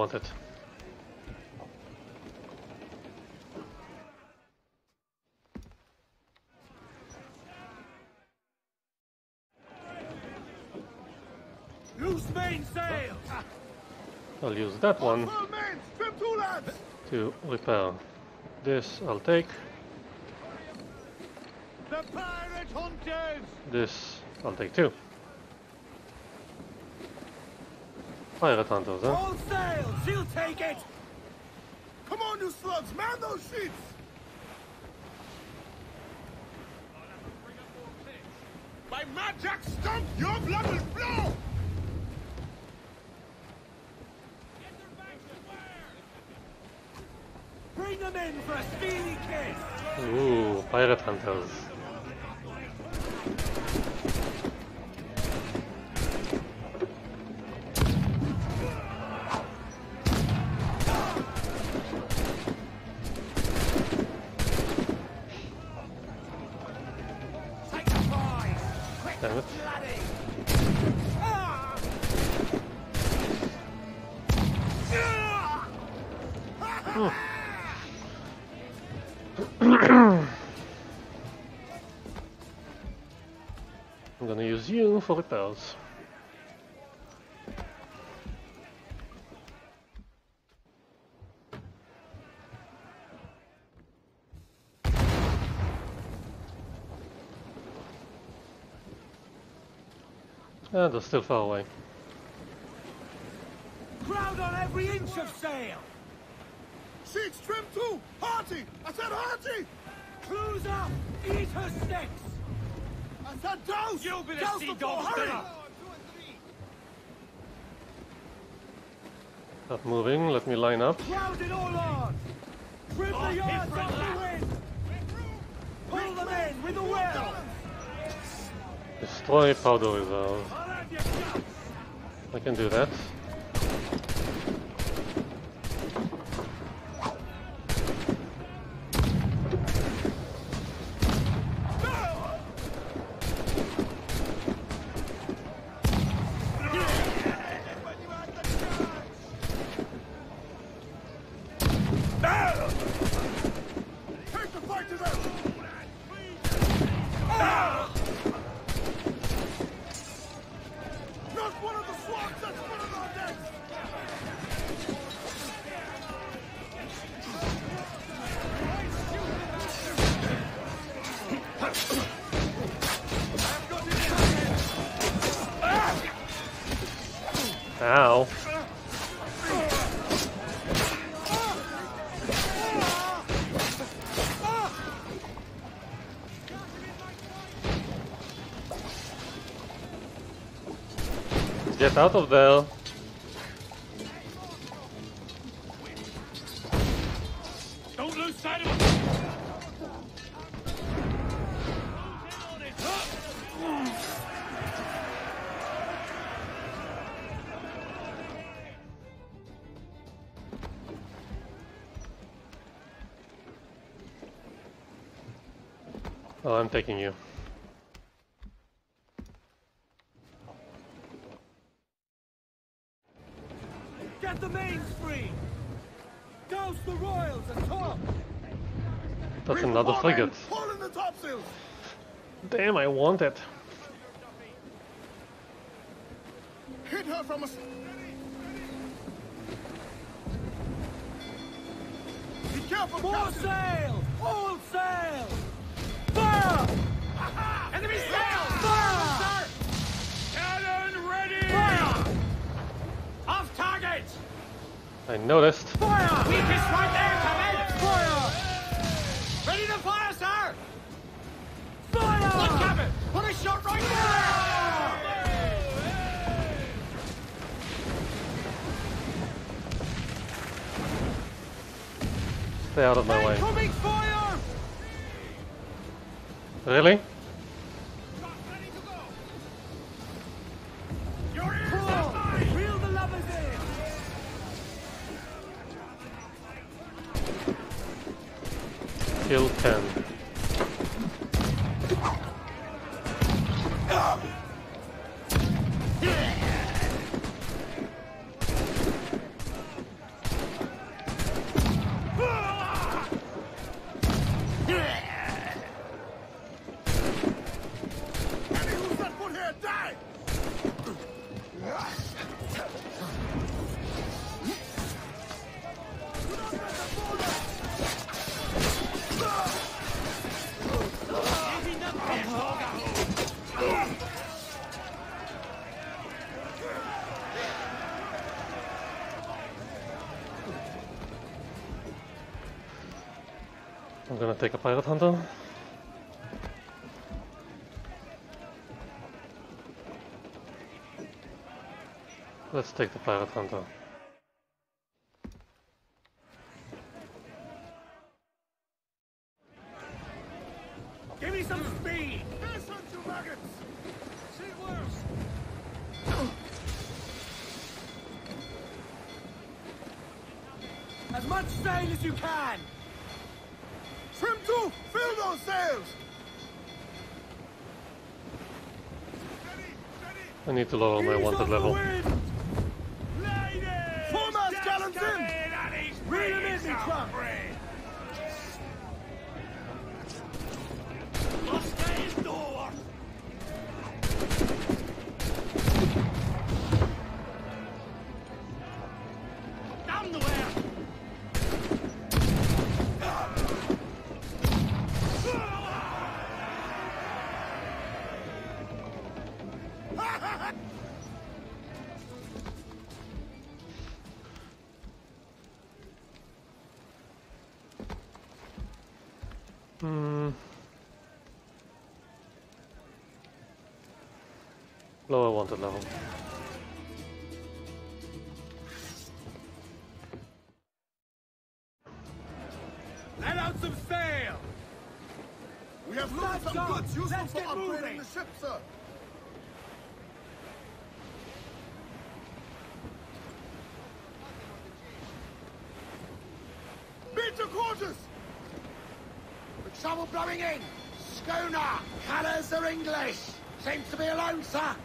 want it. Loose mainsail! I'll use that one Full main, trim two lads! to repair. This I'll take. The pirate hunters! This I'll take too. Pirate hunters, huh? All sail! She'll take it! Come on, you slugs, man those sheets! By magic stump, your blood will flow! Bring them in for a steely kiss! Ooh, pirate hunters. Take the prize! Quick, Damn it. laddie! Ah! Oh. I'm gonna use you for repairs. And they're still far away. Crowd on every inch of sail! Sheets trim too! Hearty! I said hearty! Clues up! Eat her sticks! I said douse! You'll be the Douse sea the dog's hurry! dinner! Not moving, let me line up. Crowd it all on! Rip the yards off the wind! Pull them in with a will! Destroy powder reserve. I'll have you shot! I can do that. Take the fight to them! Not one of the swans that's put on our decks! Ow. Get out of there. Don't lose sight of him! Oh, I'm taking you. Get the mains free! Douse the royals and top! That's Bring another the frigate. Haul in the topsails! Damn, I want it. Hit her from a... Be careful, More Captain! sail! All sail! Fire! Enemy sail! Fire! Cannon ready! Fire! Off target! I noticed. Fire! Weakest right there, Captain! Fire! Ready to fire, sir! Fire! Look, Captain! Put a shot right there! Stay out of my way. Incoming fire! Really? Your ears are mine! Reel the lovers in! Kill 10. I'm gonna take a pirate hunter. Let's take the pirate hunter. Give me some speed! Listen to maggots! See worse! As much sail as you can! Trim to! Fill those sails! I need to lower my wanted level. Foremast gallants in! Reel him in, me trunk! Down the way! Lower wanted level. Let out some sail! We have loaded some goods useful Let's for get upgrading moving. the ship, sir. Beat your quarters! With trouble blowing in. Schooner. Colours are English. Seems to be alone, sir.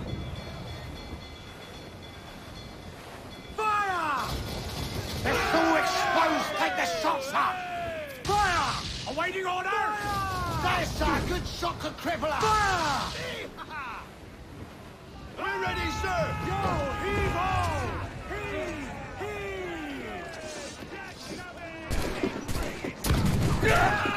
Fire! They're all exposed. Take the shot, sir. Fire! Awaiting orders! There, sir. Good shot could cripple her. Fire! We're ready, sir! Yo, heave ho! Heave! Heave!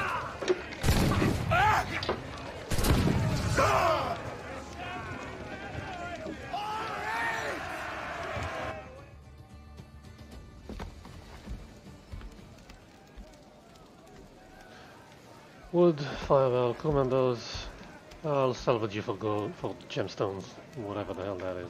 Wood, fireball, commandos. I'll salvage you for gold, for gemstones, whatever the hell that is.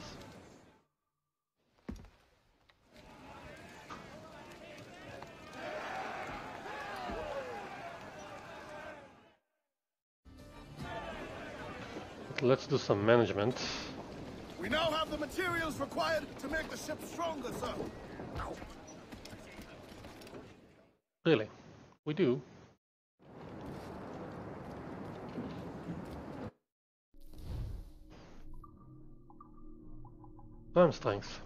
Let's do some management. We now have the materials required to make the ship stronger, sir. Really? We do? Arm strength.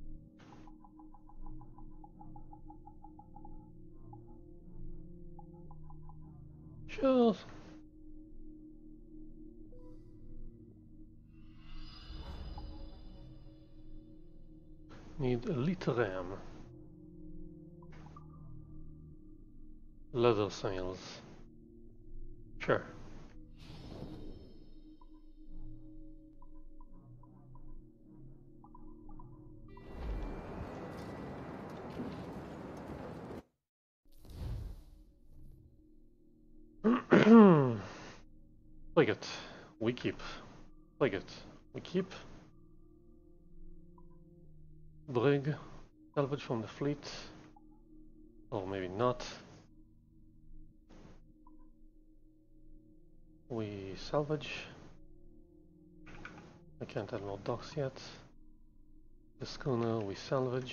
Sure. Need a liter ram. Leather sails. Sure. Frigate, we keep. Frigate, we keep. Brig, salvage from the fleet. Or maybe not. We salvage. I can't add more docks yet. The schooner we salvage.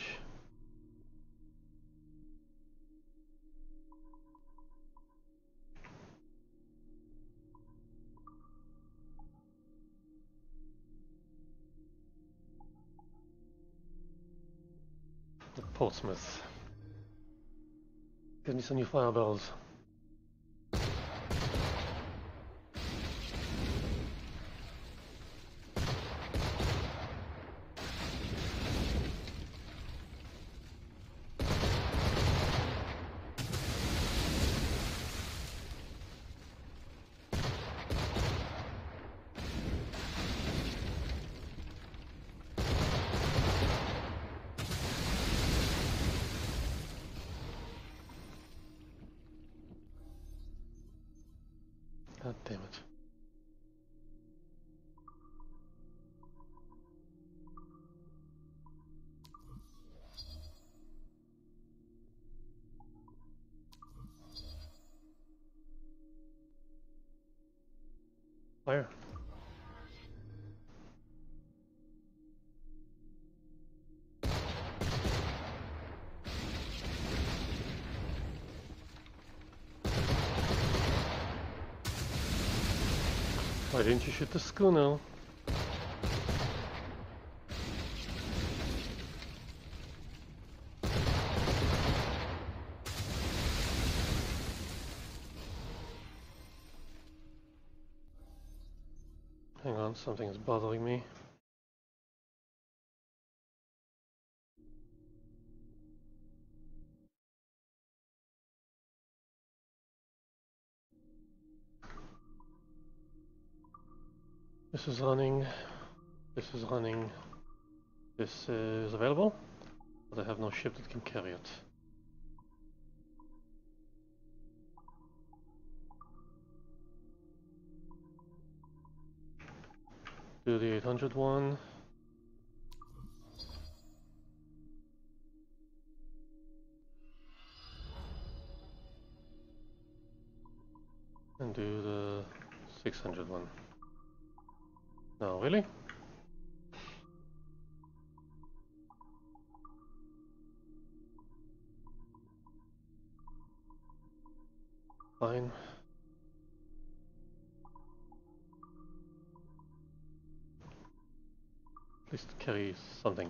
The Portsmouth. Give me some new fireballs. didn't you shoot the schooner? Hang on, something is bothering me. This is running. This is running. This is available, but I have no ship that can carry it. Do the 800 one. And do the 600 one. No, really? Fine. At least carry something.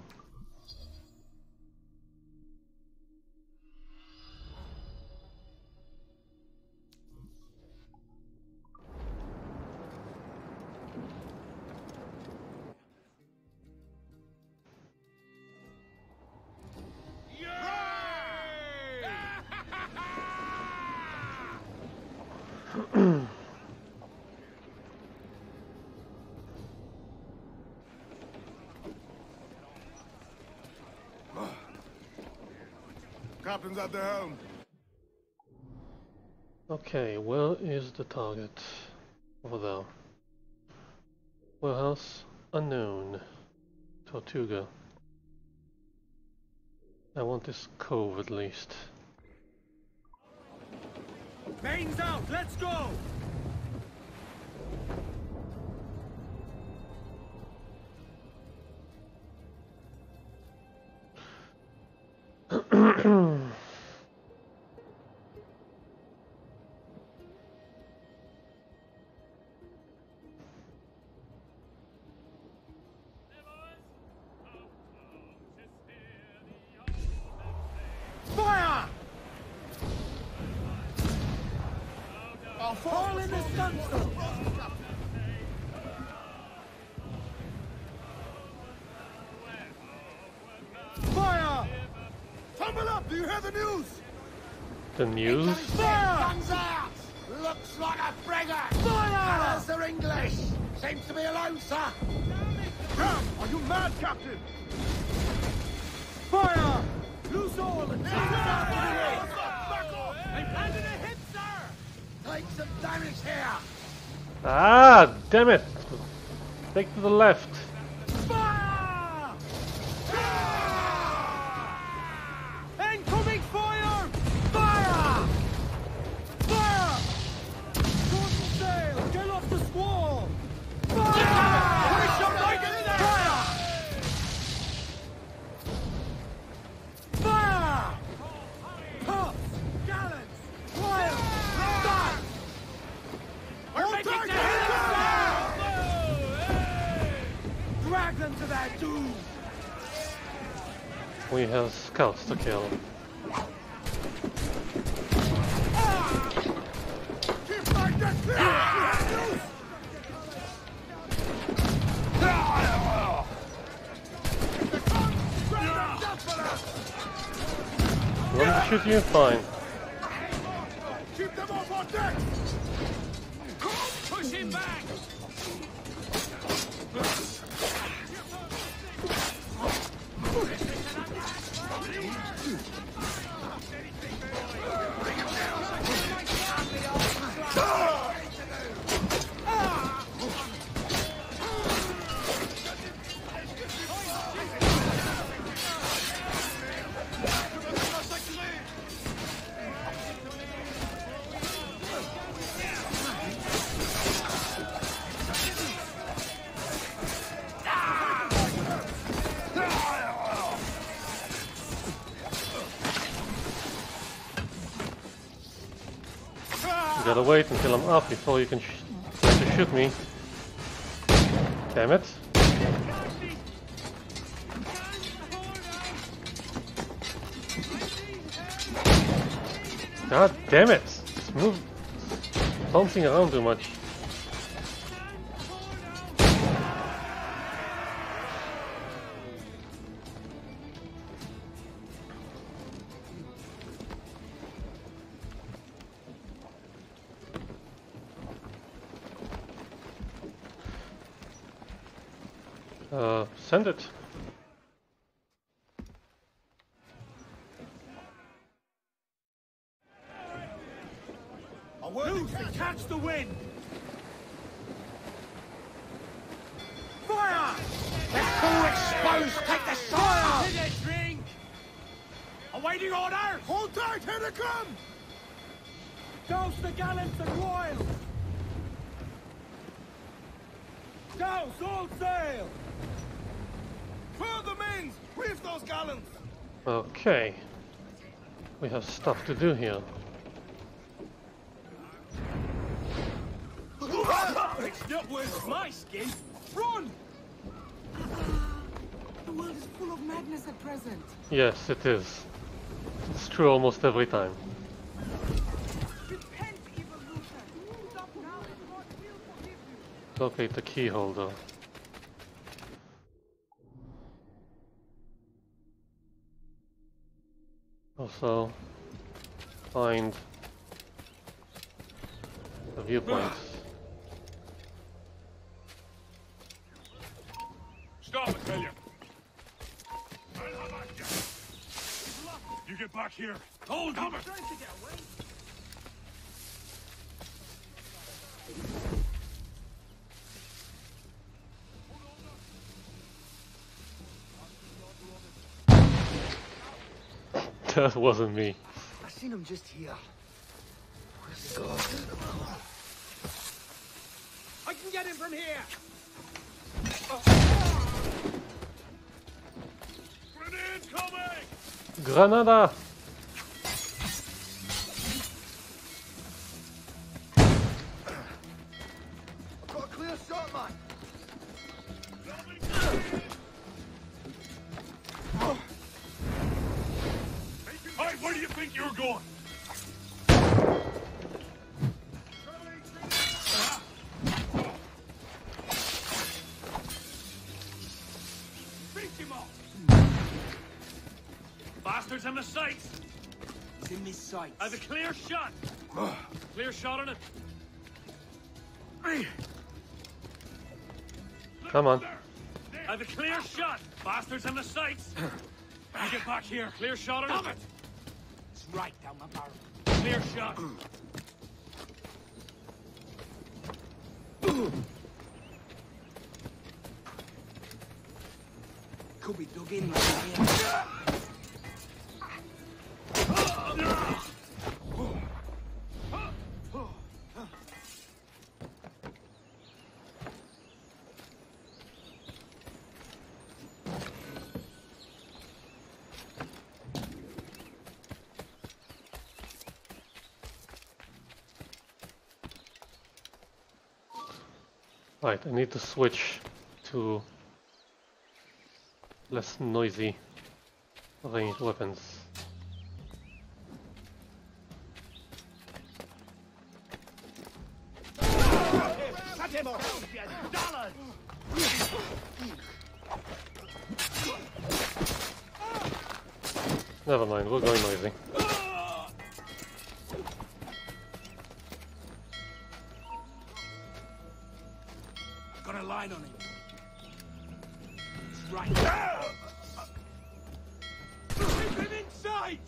Captain's at the helm. Okay, where is the target? Over there. Warehouse unknown. Tortuga. I want this cove at least. Mains out, let's go! Fire! I'll fall in the sunstone! Fire! Tumble up! Do you hear the news? The news? Fire! Guns out! Looks like a frigate! Fire! Colours are English! Seems to be alone, sir! Come! Are you mad, Captain? Fire! Loose all and Back off! They've landed a hit, sir! take some damage here! Ah, damn it! Take to the left. Fire! Incoming fire! Fire! Fire! Shorten sail! Get off the squall! Fire! Push them right in there! Fire! Tops! Gallants! Fire! Start! We're making the hit, Drag them to their doom! We have scouts to kill. Keep like that clear! You want me to shoot you? Fine. Keep them off our decks! Push him back! You gotta wait until I'm up before you can try to shoot me. Damn it. God damn it! It's bouncing around too much. Send it. Loose and catch the wind! Fire! Let's go exposed! Take the shot! Hit it, drink! Awaiting orders! Hold tight, here they come! Douse the gallants and royals! Douse all sail! Further mains! Reef those gallants! Okay. We have stuff to do here. It's not worth my skin! Run! The world is full of madness at present. Yes, it is. It's true almost every time. Repent, evolution. Stop now and God will forgive you. Locate the key holder. Also, find the viewpoints. Stop, I tell you! You get back here! Hold it! That wasn't me. I seen him just here. I can get him from here! Grenade coming! Granada! I've got a clear shot, man. Hey, where do you think you're going? Beat him off! Bastards in the sights! He's in his sights. I've a clear shot! Clear shot on it! Come on. I've a clear shot! Bastards in the sights! You get back here! Clear shot on it! It's right down the barrel. Clear shot! Could be dug in right Right, I need to switch to less noisy ranged weapons. Cut him off! Dollars! Never mind, we're going noisy. Got a line on him. It's right. Keep him in sight!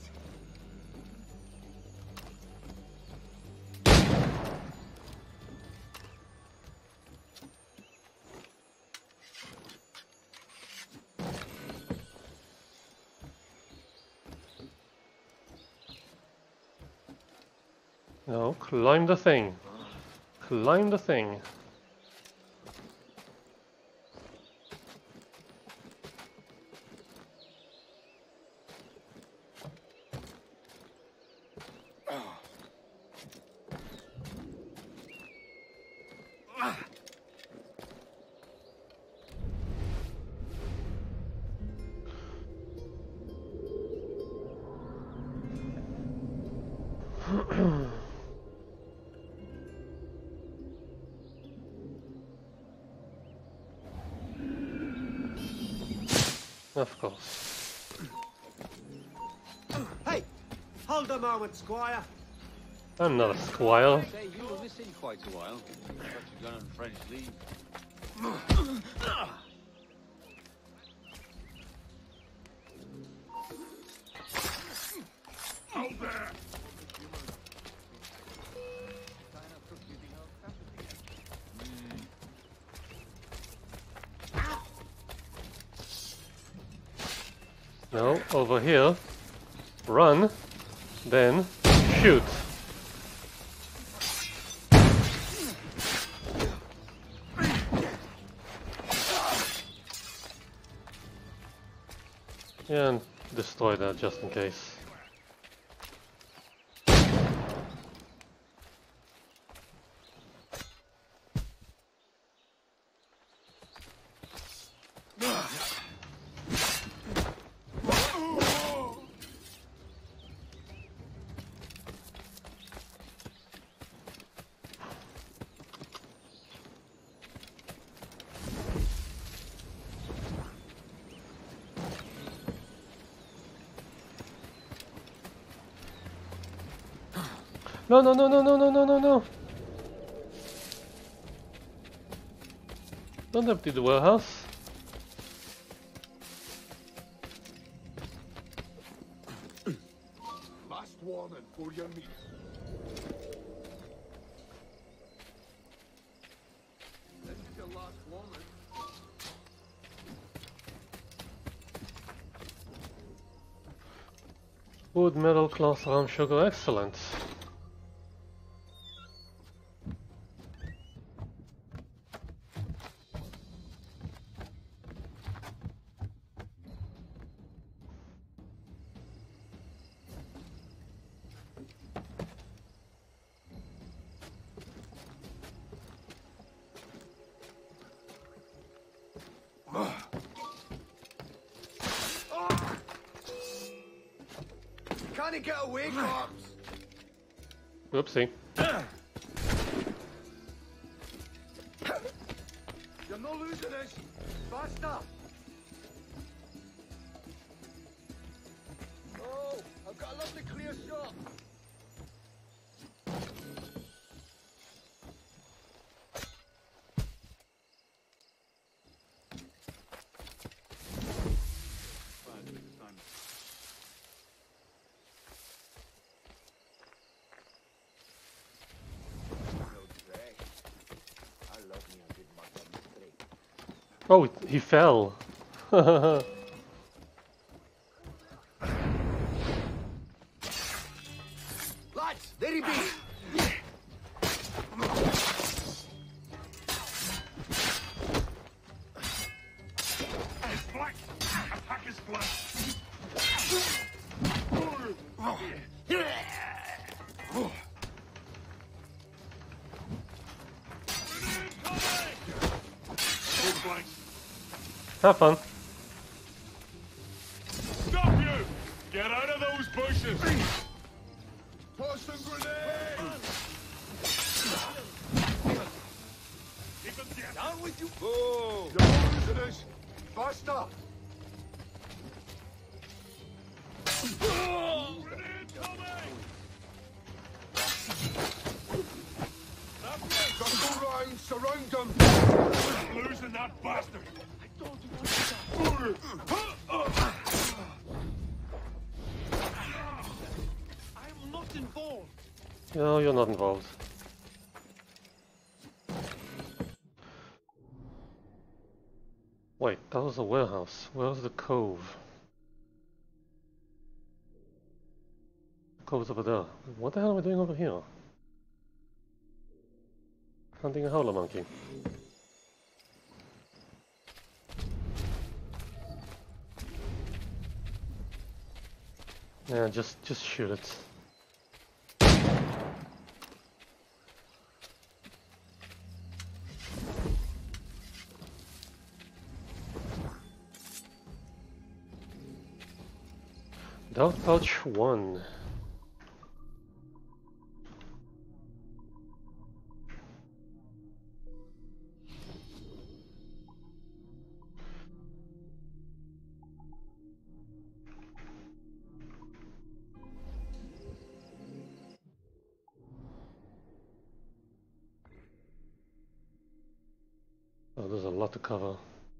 No, climb the thing. Climb the thing. Of course. Hey! Hold a moment, Squire. I'm not a squire. Say, you were missing quite a while. Thought you'd gone on French leave. Out there! No, over here. Run, then shoot. Yeah, and destroy that just in case. No, no, no, no, no, no, no, no, no. Don't empty the warehouse. Last warning for your meat. This is your last warning. Wood, metal, cloth, rum, sugar, excellent. Can't he get away, Corpse? Oopsie. You're not losing this. Faster. Oh, I've got a lovely clear shot. Oh, he fell. Lads, there he be. It's black! Attack is black! Have fun. Stop you! Get out of those bushes! Toss some grenades! Keep them down! Down with you! Oh, you're not losing this. Faster. Grenade coming! Circle round, surround them. Losing that bastard! I'm not involved. No, you're not involved. Wait, that was a warehouse. Where's the cove? The cove's over there. What the hell are we doing over here? Hunting a howler monkey. Yeah, just shoot it. Dark Pouch 1. lot to cover.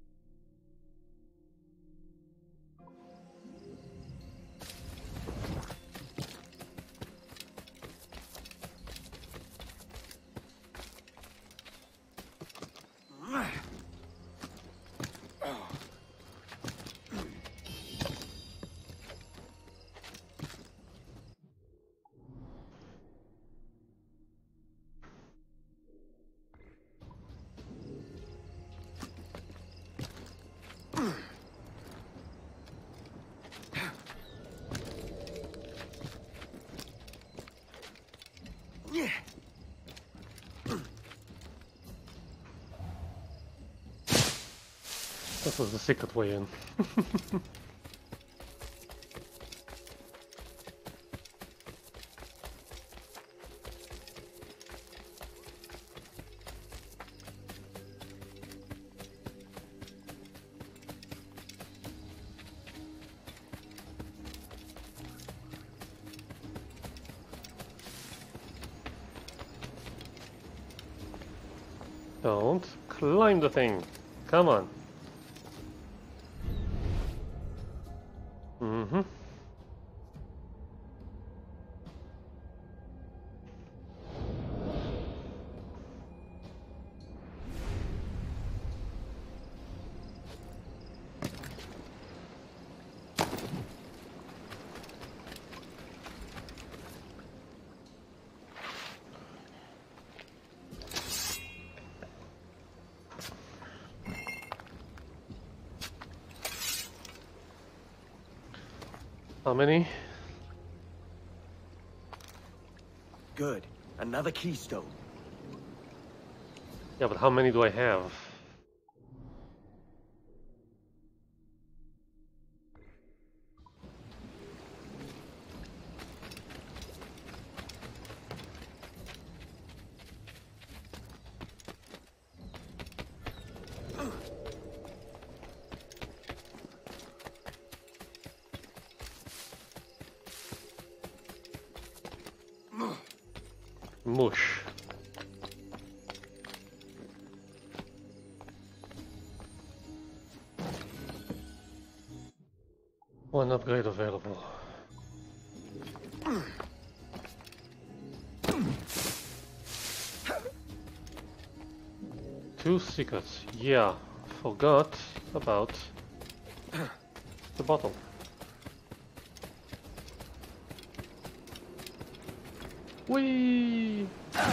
That was the secret way in. Don't climb the thing. Come on. Mm-hmm. How many? Good. Another keystone. Yeah, but how many do I have? Mush. One upgrade available. Two secrets. Yeah, forgot about the bottle. Whee!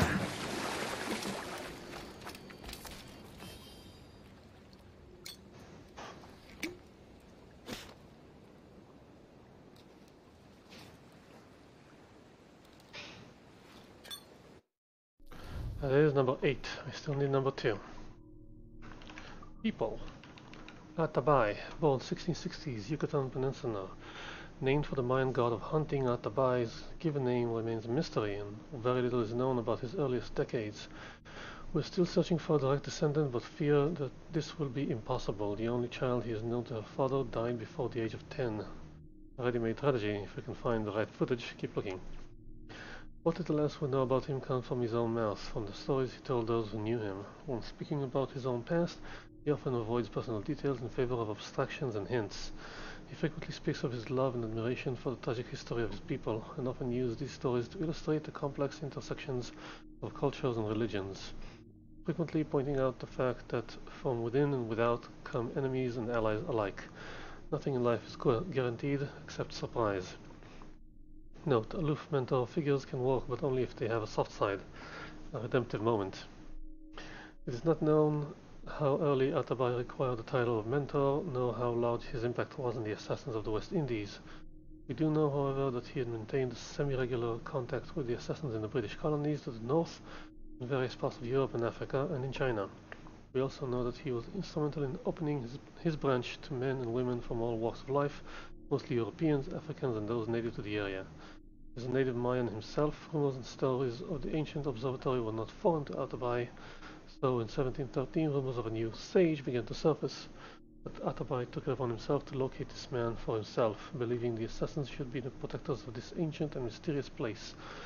That is number 8. I still need number 2. People. Atabai, born 1660s, Yucatan Peninsula. Named for the Mayan god of hunting, Atabai's given name remains a mystery, and very little is known about his earliest decades. We're still searching for a direct descendant, but fear that this will be impossible. The only child he has known to have fathered died before the age of 10. A ready-made tragedy. If we can find the right footage, keep looking. What little else we know about him comes from his own mouth, from the stories he told those who knew him. When speaking about his own past, he often avoids personal details in favor of abstractions and hints. He frequently speaks of his love and admiration for the tragic history of his people, and often uses these stories to illustrate the complex intersections of cultures and religions, frequently pointing out the fact that from within and without come enemies and allies alike. Nothing in life is guaranteed except surprise. Note, aloof mentor figures can work, but only if they have a soft side, a redemptive moment. It is not known how early Atabai acquired the title of mentor, nor how large his impact was in the assassins of the West Indies. We do know, however, that he had maintained semi-regular contact with the assassins in the British colonies to the north, in various parts of Europe and Africa, and in China. We also know that he was instrumental in opening his branch to men and women from all walks of life, mostly Europeans, Africans, and those native to the area. As a native Mayan himself, rumors and stories of the ancient observatory were not foreign to Atabai, so in 1713 rumors of a new sage began to surface, but Atabai took it upon himself to locate this man for himself, believing the assassins should be the protectors of this ancient and mysterious place.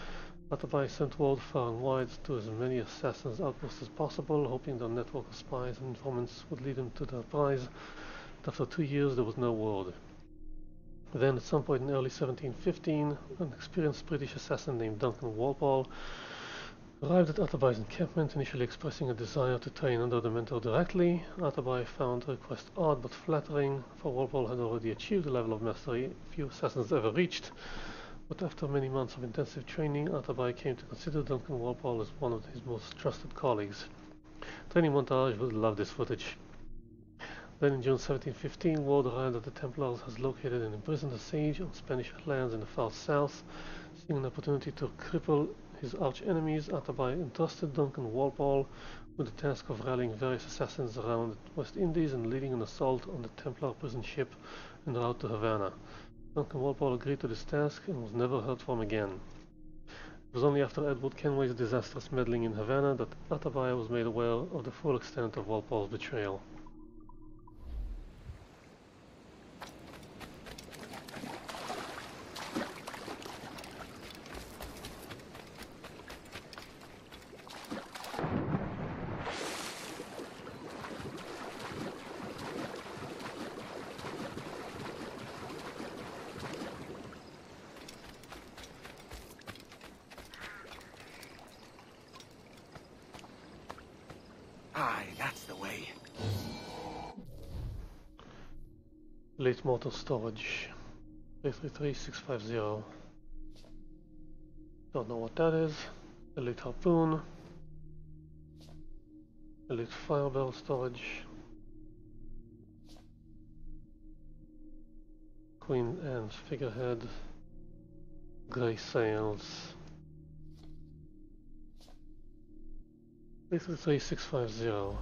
Atabai sent word far and wide to as many assassins' outposts as possible, hoping their network of spies and informants would lead him to their prize. But after 2 years, there was no word. Then, at some point in early 1715, an experienced British assassin named Duncan Walpole arrived at Atabai's encampment, initially expressing a desire to train under the mentor directly. Atabai found the request odd but flattering, for Walpole had already achieved a level of mastery few assassins ever reached. But after many months of intensive training, Atabai came to consider Duncan Walpole as one of his most trusted colleagues. Training montage would love this footage. Then in June 1715, word arrived that the Templars has located and imprisoned a sage on Spanish lands in the far south. Seeing an opportunity to cripple his arch-enemies, Atabai entrusted Duncan Walpole with the task of rallying various assassins around the West Indies and leading an assault on the Templar prison ship en route to Havana. Duncan Walpole agreed to this task and was never heard from again. It was only after Edward Kenway's disastrous meddling in Havana that Atabai was made aware of the full extent of Walpole's betrayal. Aye, that's the way. Late mortar storage. 333650. Don't know what that is. Elite harpoon. Elite firebell storage. Queen Anne's figurehead. Grey sails. 333650.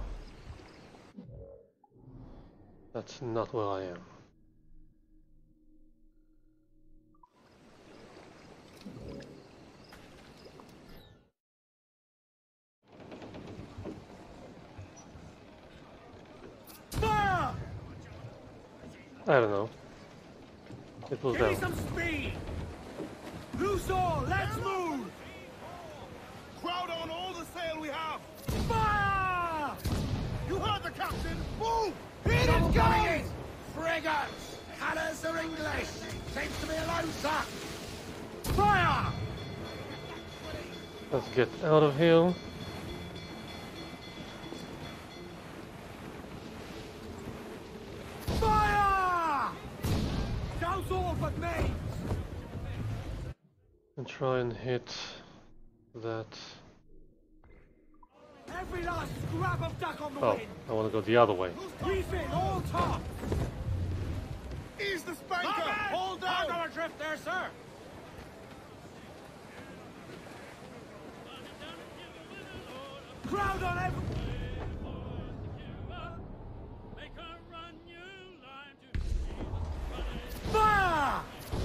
That's not where I am. Fire! I don't know. It was Give me down. some speed! Loose all, let's move! Crowd on all the sail we have! Fire! You heard the captain! Move! Hit it, going! Frigates! Colours are English! Seems to be a lone suck! Fire! Let's get out of here. Fire! Douse all but me! And try and hit that. Every last scrap of duck on the Oh, wind! I want to go the other way. Reef in, all top! Ease the spanker! Hold down! Cargo adrift there, sir! Crowd on every... Fire!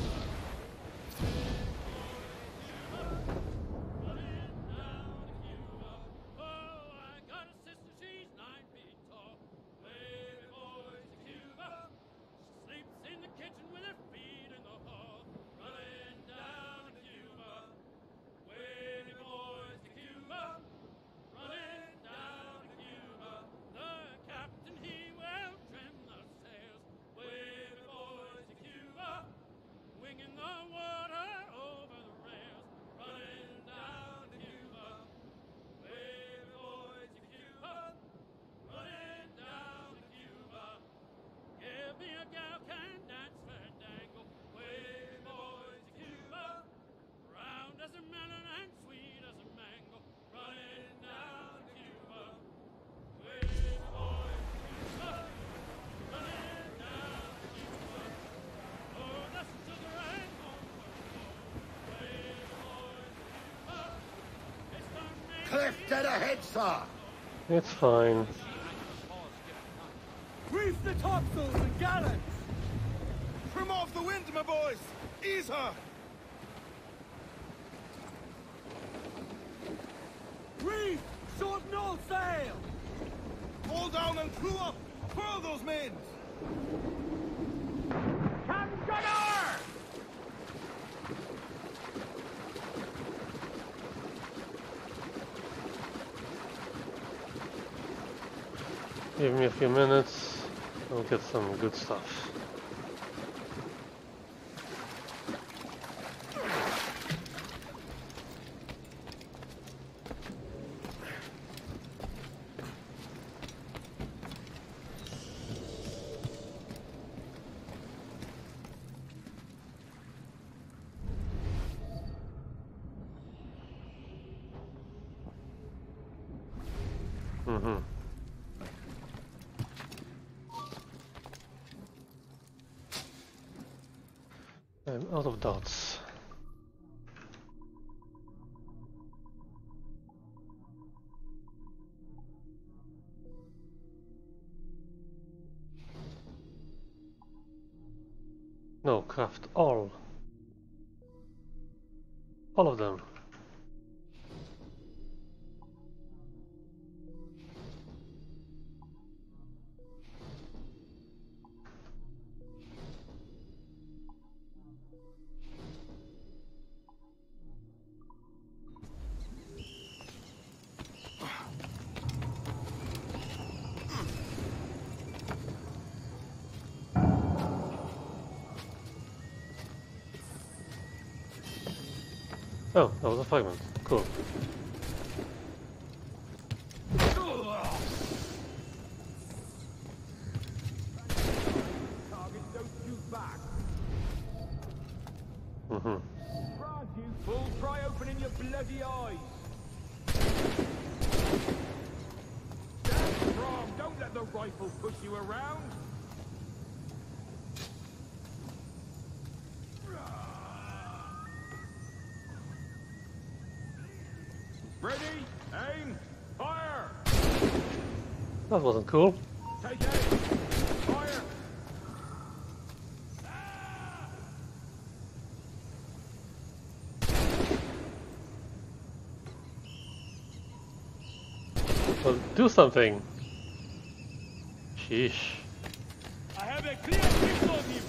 Cliff dead ahead, sir! It's fine. Reef the topsails and gallants! Trim off the wind, my boys! Ease her! Reef! Shorten all sail! Hold down and crew up! Furl those men! Captain Gunner! Give me a few minutes, I'll get some good stuff. I'm out of dots. No, craft all. All of them. Oh, that was a fragment. Cool. Full, try opening your bloody eyes. Stand strong. Don't let the rifle push you around. Ready? Aim. Fire. That wasn't cool. Take aim. Fire. Well, do something. Sheesh. I have a clear fix on you.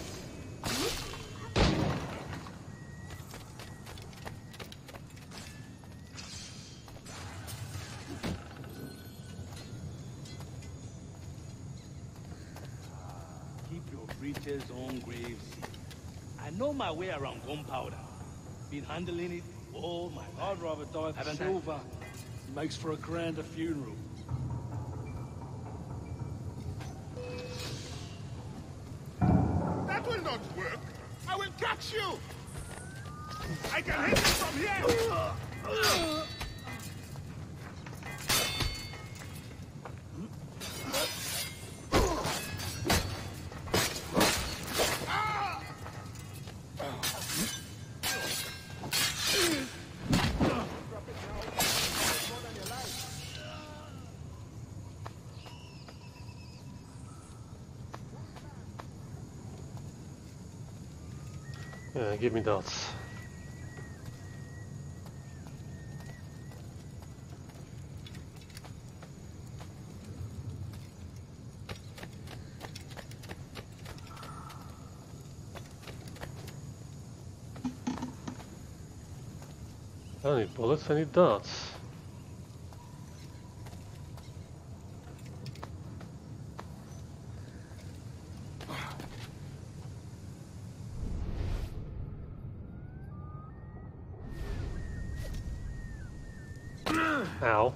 Keep your breeches on graves. I know my way around gunpowder. Been handling it all my life. I'd rather die for Haven't I? silver. It makes for a grander funeral. That will not work. I will catch you. I can hit you from here. Yeah, give me dots. I don't need bullets, I need dots. Ow.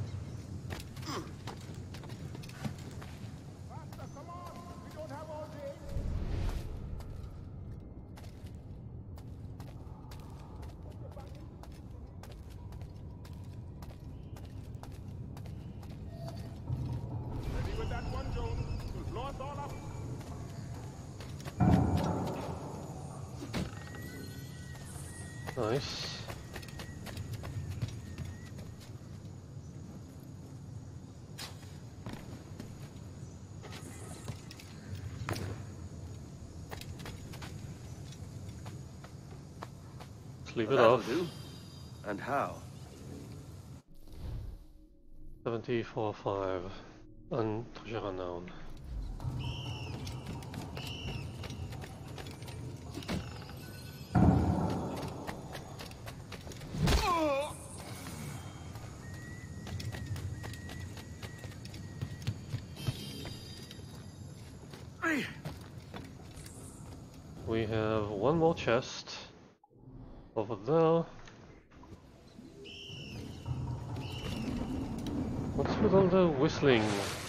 Ready with that one, Jones. You'll blow us all up. Nice. Leave it That'll off. do. And how? 74.5. Treasure unknown. We have one more chest over there. What's with all the whistling?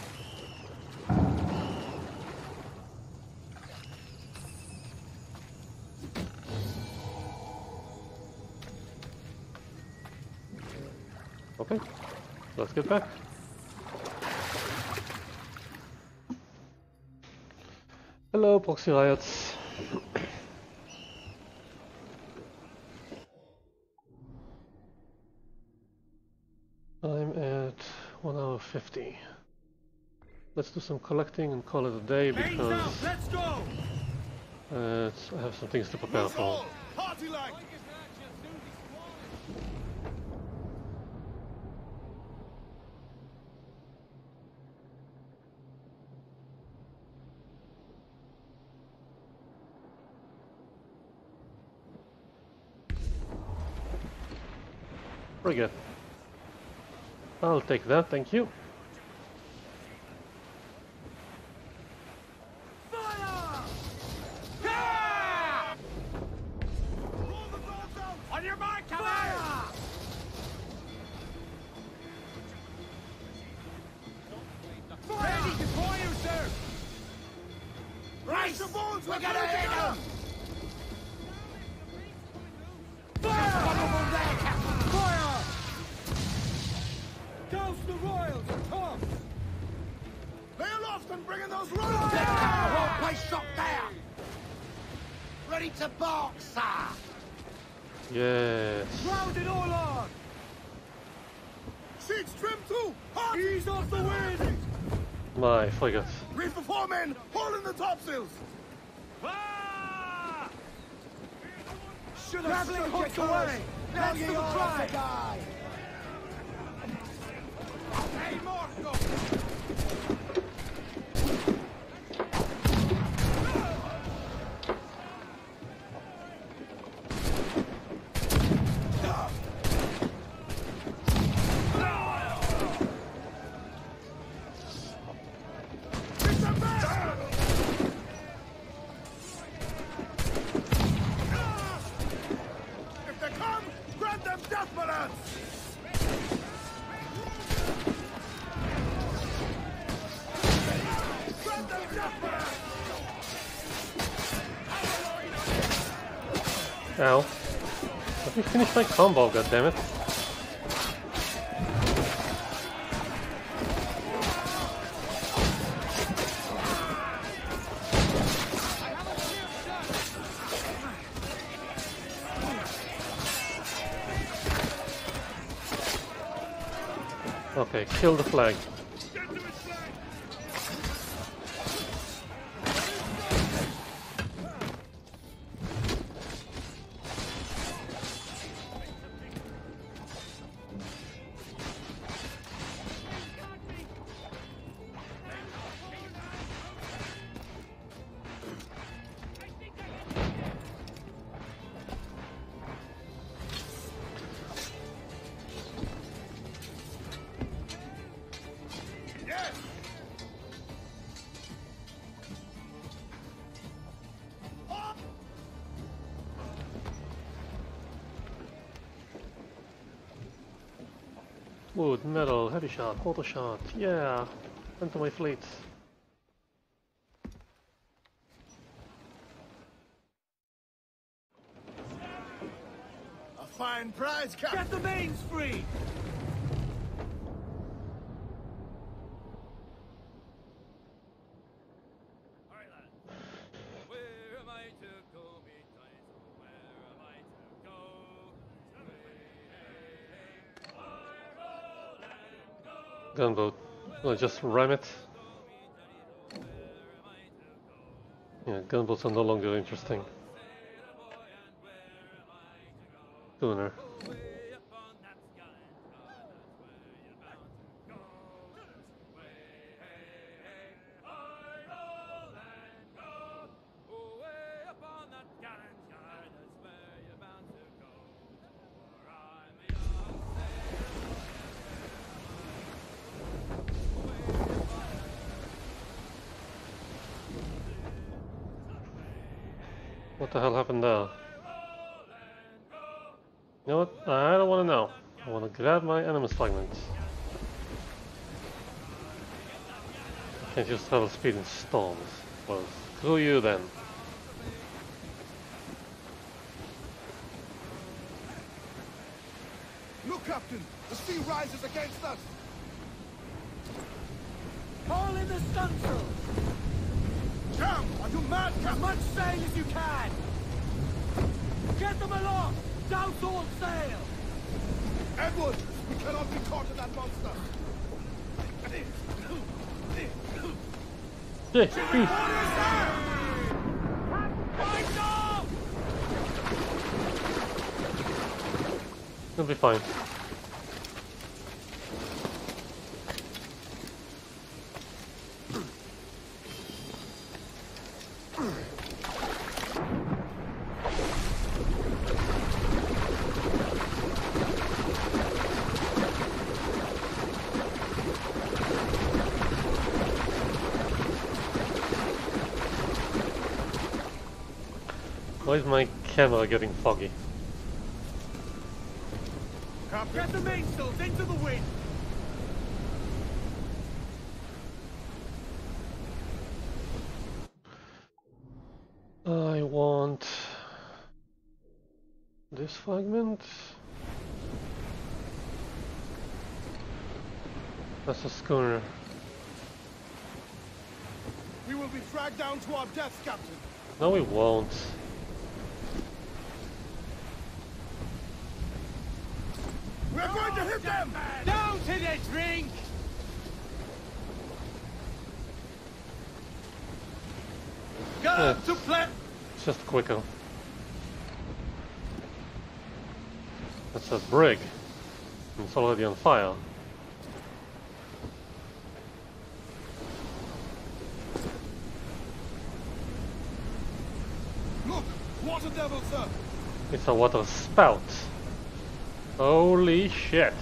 Okay, let's get back. Hello, proxy riots. I'm at 1 hour 50. Let's do some collecting and call it a day because let's go. I have some things to prepare for. Party like. Very good. I'll take that, thank you. On your mark, fire! Ready to fire, sir! Race! The balls, We're gonna hit them! Fire! There, Captain! Fire! Douse the royals, toss! Lay aloft and bring in those Get royals! the whole place shot down! Ready to bark, sir! Yes. Round it all on! Sheets trim too! Hard! Ease off the wind! My frigate. Reef the foremen! Haul in the topsails! Ah! Should Grappling hooks away! That's the try! guy! Hey, Marco! If they come, grant them death balance! Grant them death balance! Ow. Let me finish my combo, goddammit. Okay, kill the flag. Wood, metal, heavy shot, auto shot, yeah! Into my fleet. A fine prize, Captain! Get the mains free! Gunboat. I'll just ram it. Yeah, gunboats are no longer interesting. Sooner. What the hell happened there? You know what? I don't want to know. I want to grab my animus fragments. Can't use travel speed in storms. Well, screw you then. Look, Captain! The sea rises against us! Haul in the stunsail! Jam! Are you mad, Captain? As much sail as you can! Get them aloft! Douse all sail! Edward! We cannot be caught in that monster! It'll be fine. Why is my camera getting foggy? Get the mainsails into the wind! I want this fragment. That's a schooner. We will be dragged down to our deaths, Captain! No, we won't. We're going to hit them! Down to the drink! Yeah, To play! it's just quicker. That's a brig. It's already on fire. Look! Water devil, sir! It's a water spout. Holy shit.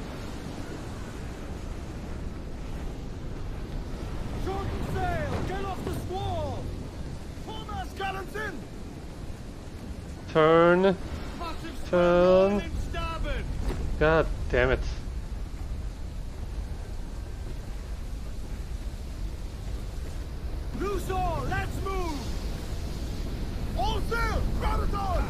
Shorten sail! Get off the squall! Foremost gallants in! Turn. Turn. God damn it. Loose all! Let's move! All sail! Crowd it on!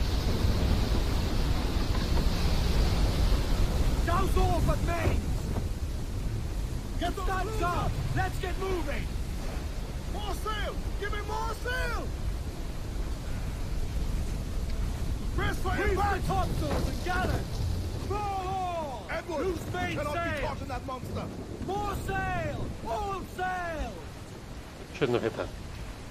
Douse all but main! Get those Stunts crews up! Let's get moving! More sail! Give me more sail! Brace for Reef impact! the topsails and gallants! Roll all! Edward! Loose main Cannot be sail! caught in that monster! More sail! All sail! Shouldn't have hit that.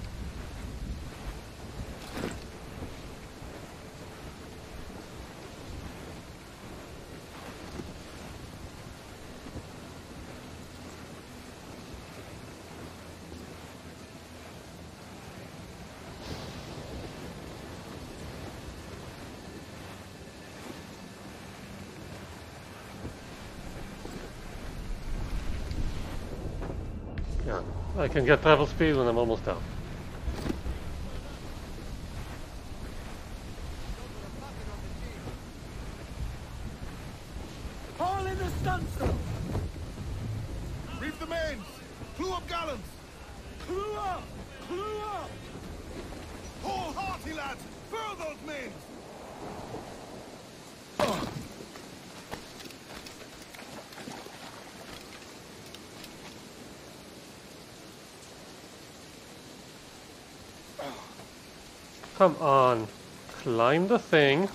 Yeah, I can get travel speed when I'm almost down. Haul in the stunsail! Reef the mains! Clew up gallants! Clew up! Clew up! Hold hearty, lads! Furl those mains! Come on. Climb the thing.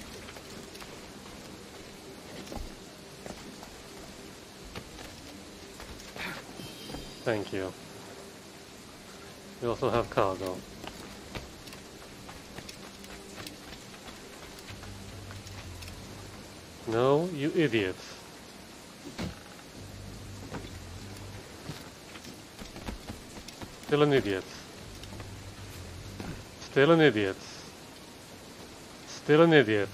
Thank you. We also have cargo. No, you idiots. Still an idiot. Still an idiot. Still an idiot.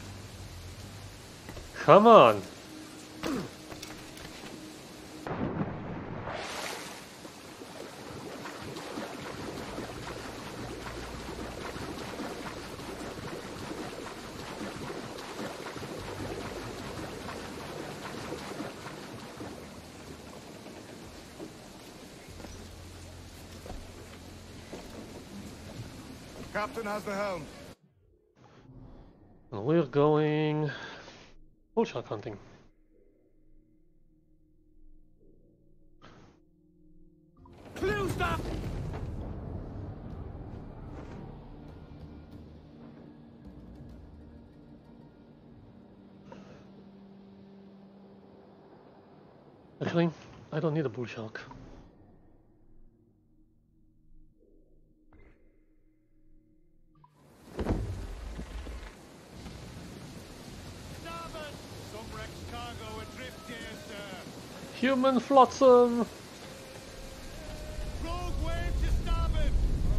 Come on! Captain has the helm. And we're going bull shark hunting. Clue stop! Actually, I don't need a bull shark. Some wrecked cargo adrift here, sir. Human flotsam! Rogue wave to starboard.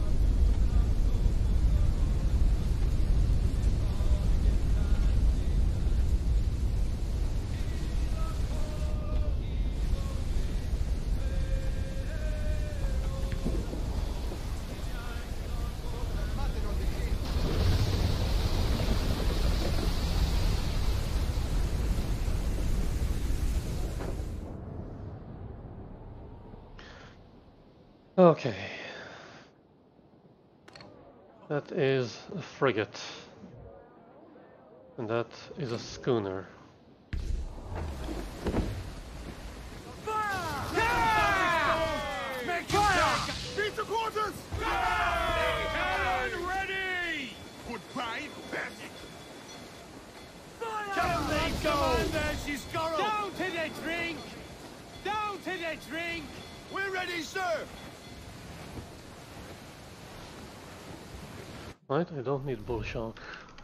Okay. That is a frigate. And that is a schooner. Make fire! Beat the quarters! Cannon ready! Goodbye, basic. Down they go! Commander, she's got Down to the drink! Down to the drink! We're ready, sir! Right, I don't need bull shark.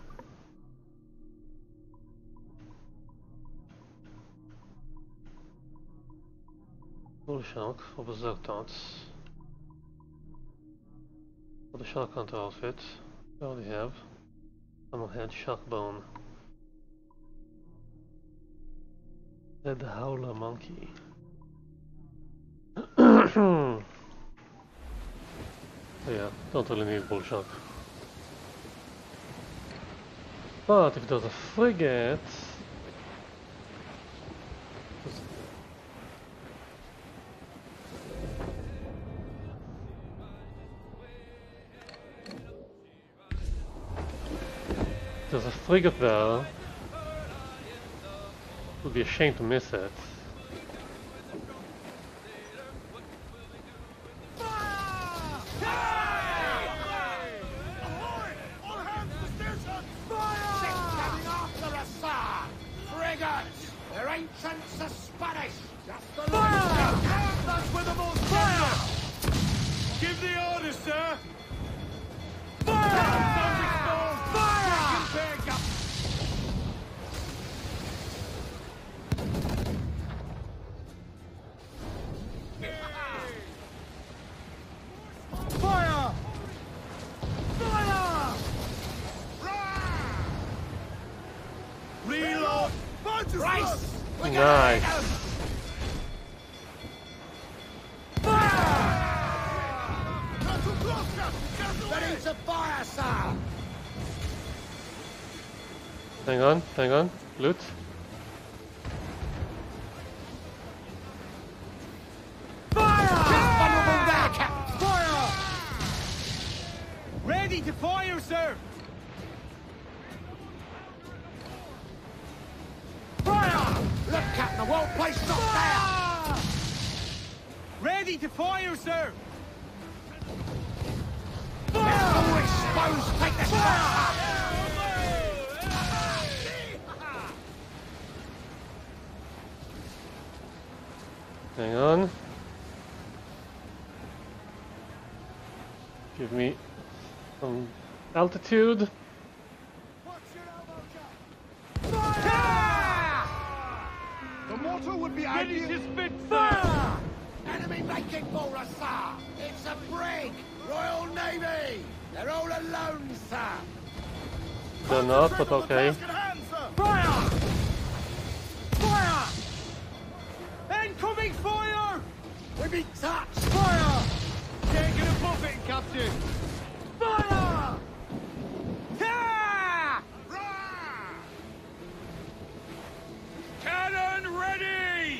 Bull shark for berserk darts. For the shark hunter outfit, I already have. Hammerhead, shark bone. Red howler monkey. So yeah, don't really need bull shark. But if there's a frigate, there, it would be a shame to miss it. Their ancients are Spanish! Just the Fire! That's where the most fire! Give the order, sir! Fire! Fire! Fire! Fire! Reload! Rice! Nice. Ready to fire, sir! Hang on, loot. Fire! Vulnerable there, Captain! Fire! Ready to fire, sir! Fire! Look, Captain, the whole place knocked down! Ready to fire, sir! Fire! All exposed, take this fire! Hang on. Give me some altitude. The mortar would be Ready ideal. to spit Fire! Enemy making for us, sir! It's a brig! Royal Navy! They're all alone, sir! They're not, but okay. Fire! Fire! Incoming fire! We be touched! Fire! Taking a buffet, Captain! Fire! Yeah! Cannon ready!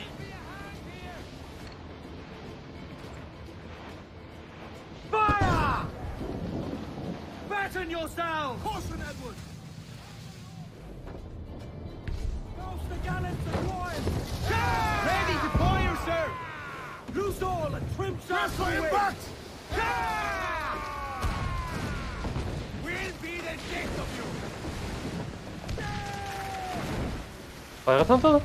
Fire! Fasten yourselves! Caution, Edward! Douse the gallants of wine! Ready to fire, sir! Loose all and trim shafts for your back! We'll be the death of you! Fire at hunter?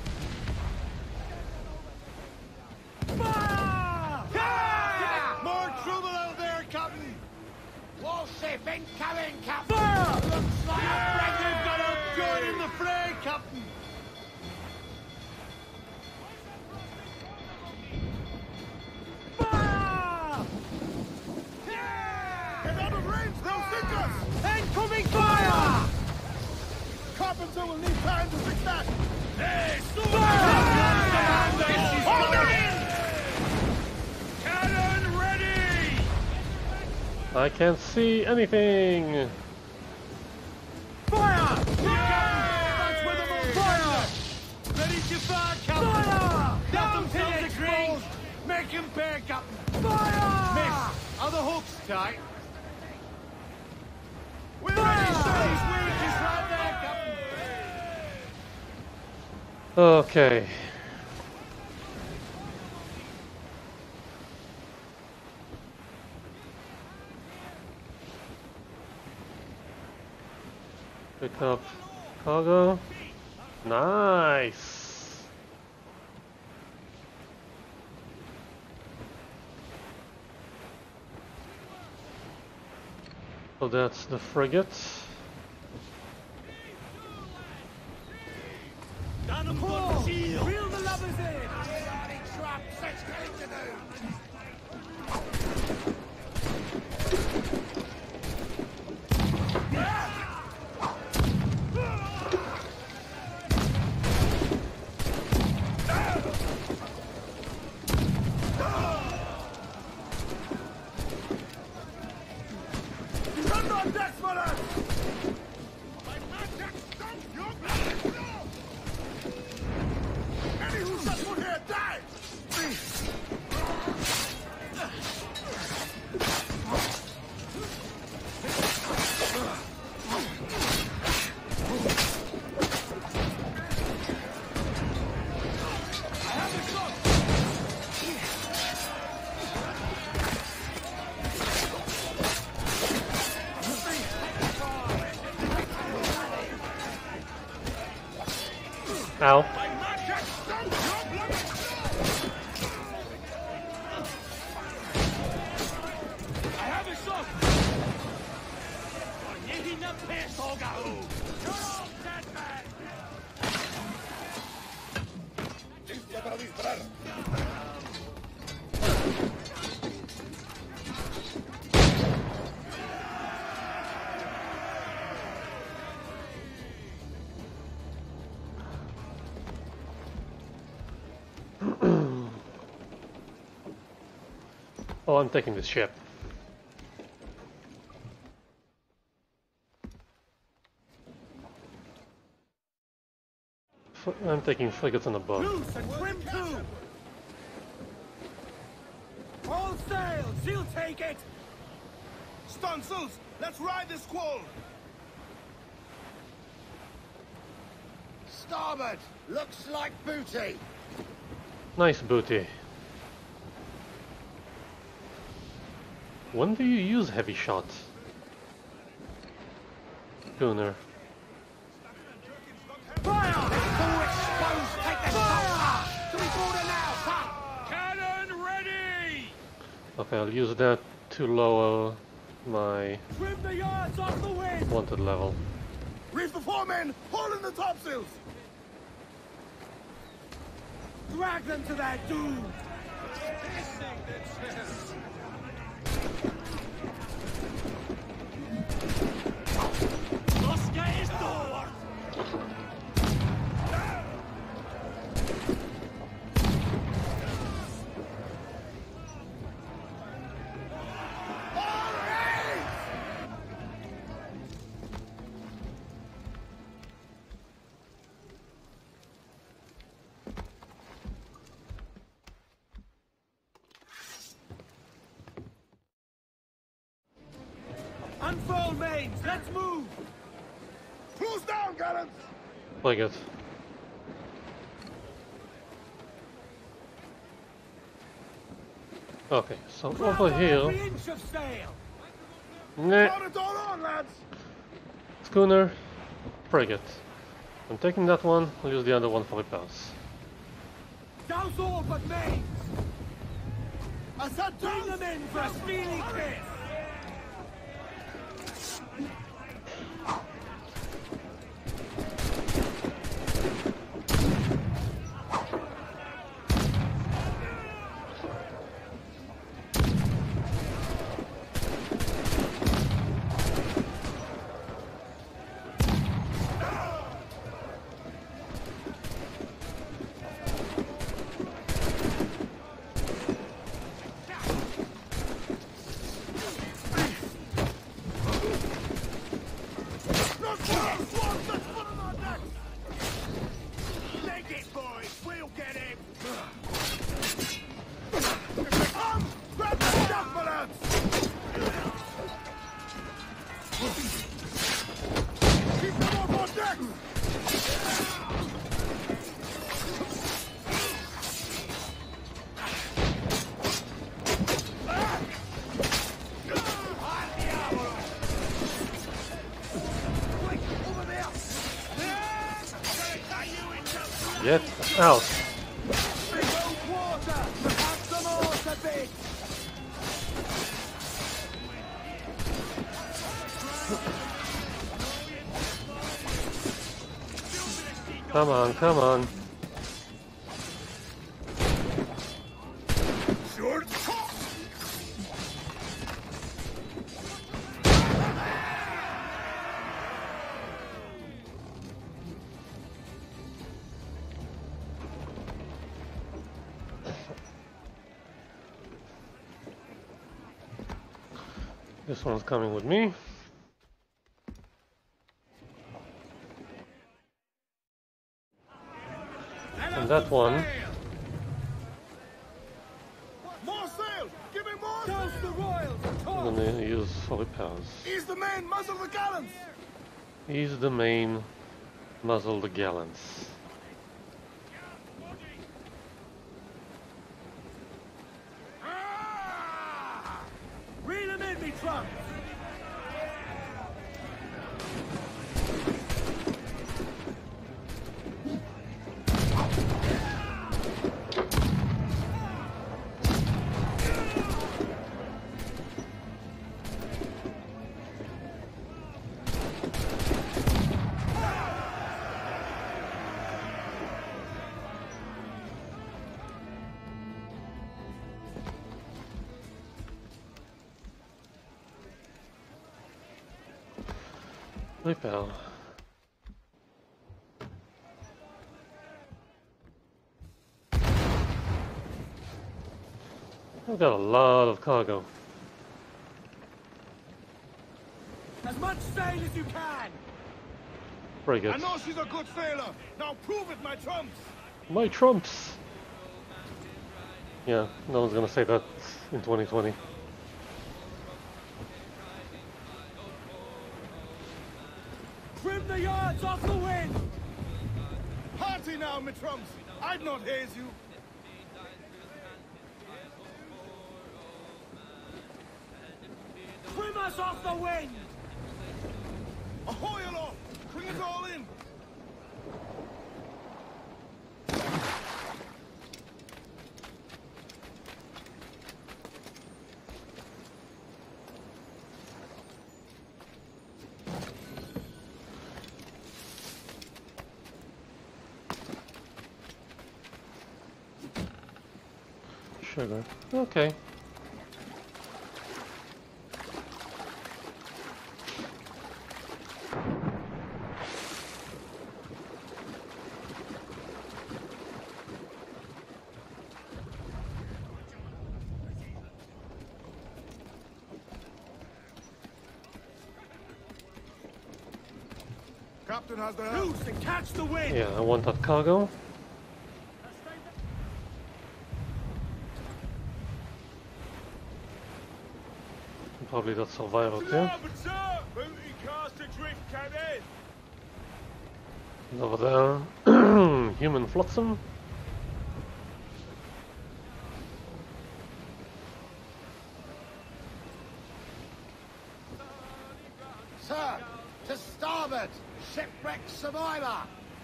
More trouble out there, Captain! Warship incoming, Captain! Fire! Looks like a Brendan's got a gun in the fray, Captain! Fire! Get out of range, they'll sink us! Incoming fire! Carpenter will need time to fix that! Hey, Cannon ready! I can't see anything! Fire! That's where the more fire! Ready to fire, Captain! Fire! Let themselves exposed! Make him pay, Captain! Fire! Miss! Are the hooks tight? We're ready, sir! He's weak, he's right there, Captain! Okay. Pick up cargo. Nice. So that's the frigate. Pull! Reel the lovers in! Trap, such going to do! Run on deck, fellas! Any who set foot here, die! Ow. Oh, I'm taking this ship. I'm taking frigates on a boat. Loose and trim too! All sails, she'll take it! Stunsails, let's ride this squall! Starboard! Looks like booty! Nice booty. When do you use heavy shots? Gunner. Fire! Full exposed, take the fire! To be border now, son! Cannon ready! Okay, I'll use that to lower my Trim the yards off the wind! wanted level. Reef the foremen! Haul in the topsails! Drag them to their doom! Unfurl mains, let's move! Close down, gallants! Like it. Okay, so over here. Every inch of sail! Nah. Count it all on, lads! Schooner, frigate. I'm taking that one, I'll use the other one for repairs. Douse all but mains! I said bring them in for a steely kiss! Get out! Come on, come on. Short. This one's coming with me. And that one. More sail! Give me more! Douse the royals! I'm gonna use for repairs. Ease the main, muzzle the gallants! Ease the main, muzzle the gallants. Reel them in, me trunks! Repair. I've got a lot of cargo. As much sail as you can! Frigate. I know she's a good sailor. Now prove it, my trumps. My trumps! Yeah, no one's gonna say that in 2020. Trim the yards off the wind! Party now, my trumps. I'd not haze you. Trim us off the wind! Ahoy aloft! Bring it all in! Sugar. Okay. Captain has the helm. Loose and catch the wind! Yeah, I want that cargo. Probably that survivor too. And over there, human flotsam. Sir, to starboard! Shipwreck survivor!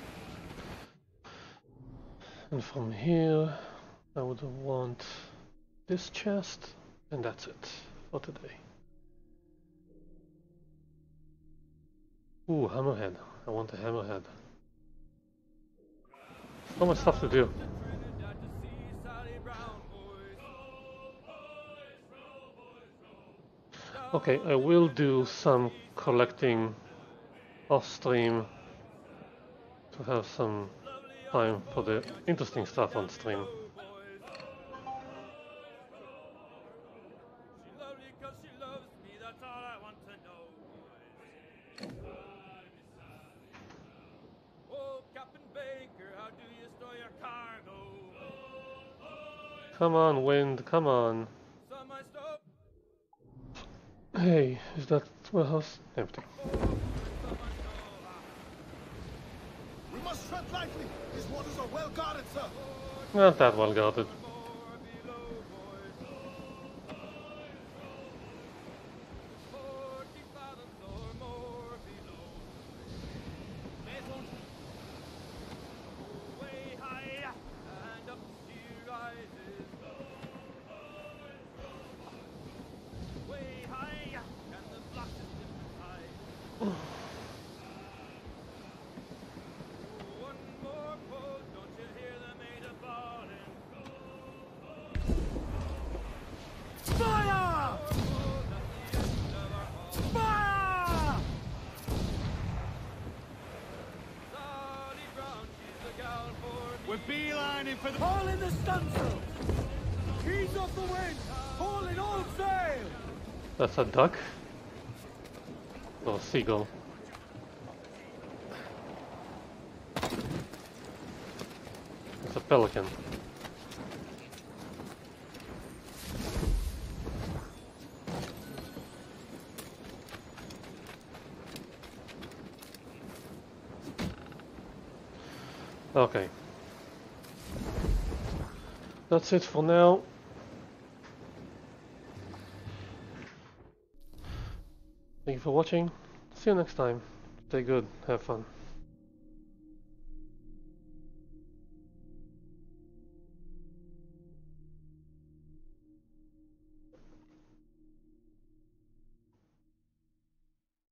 And from here, I would want this chest, and that's it for today. Ooh, hammerhead. I want a hammerhead. So much stuff to do. Okay, I will do some collecting off stream to have some time for the interesting stuff on stream. Come on, wind, come on. Hey, is that warehouse empty? We must tread lightly. These waters are well guarded, sir. Not that well guarded. We're beelining for the... Haul in the stunsail! Keys off the wind! Haul in all sail! That's a duck? Or a seagull? It's a pelican. Okay. That's it for now. Thank you for watching. See you next time. Stay good. Have fun.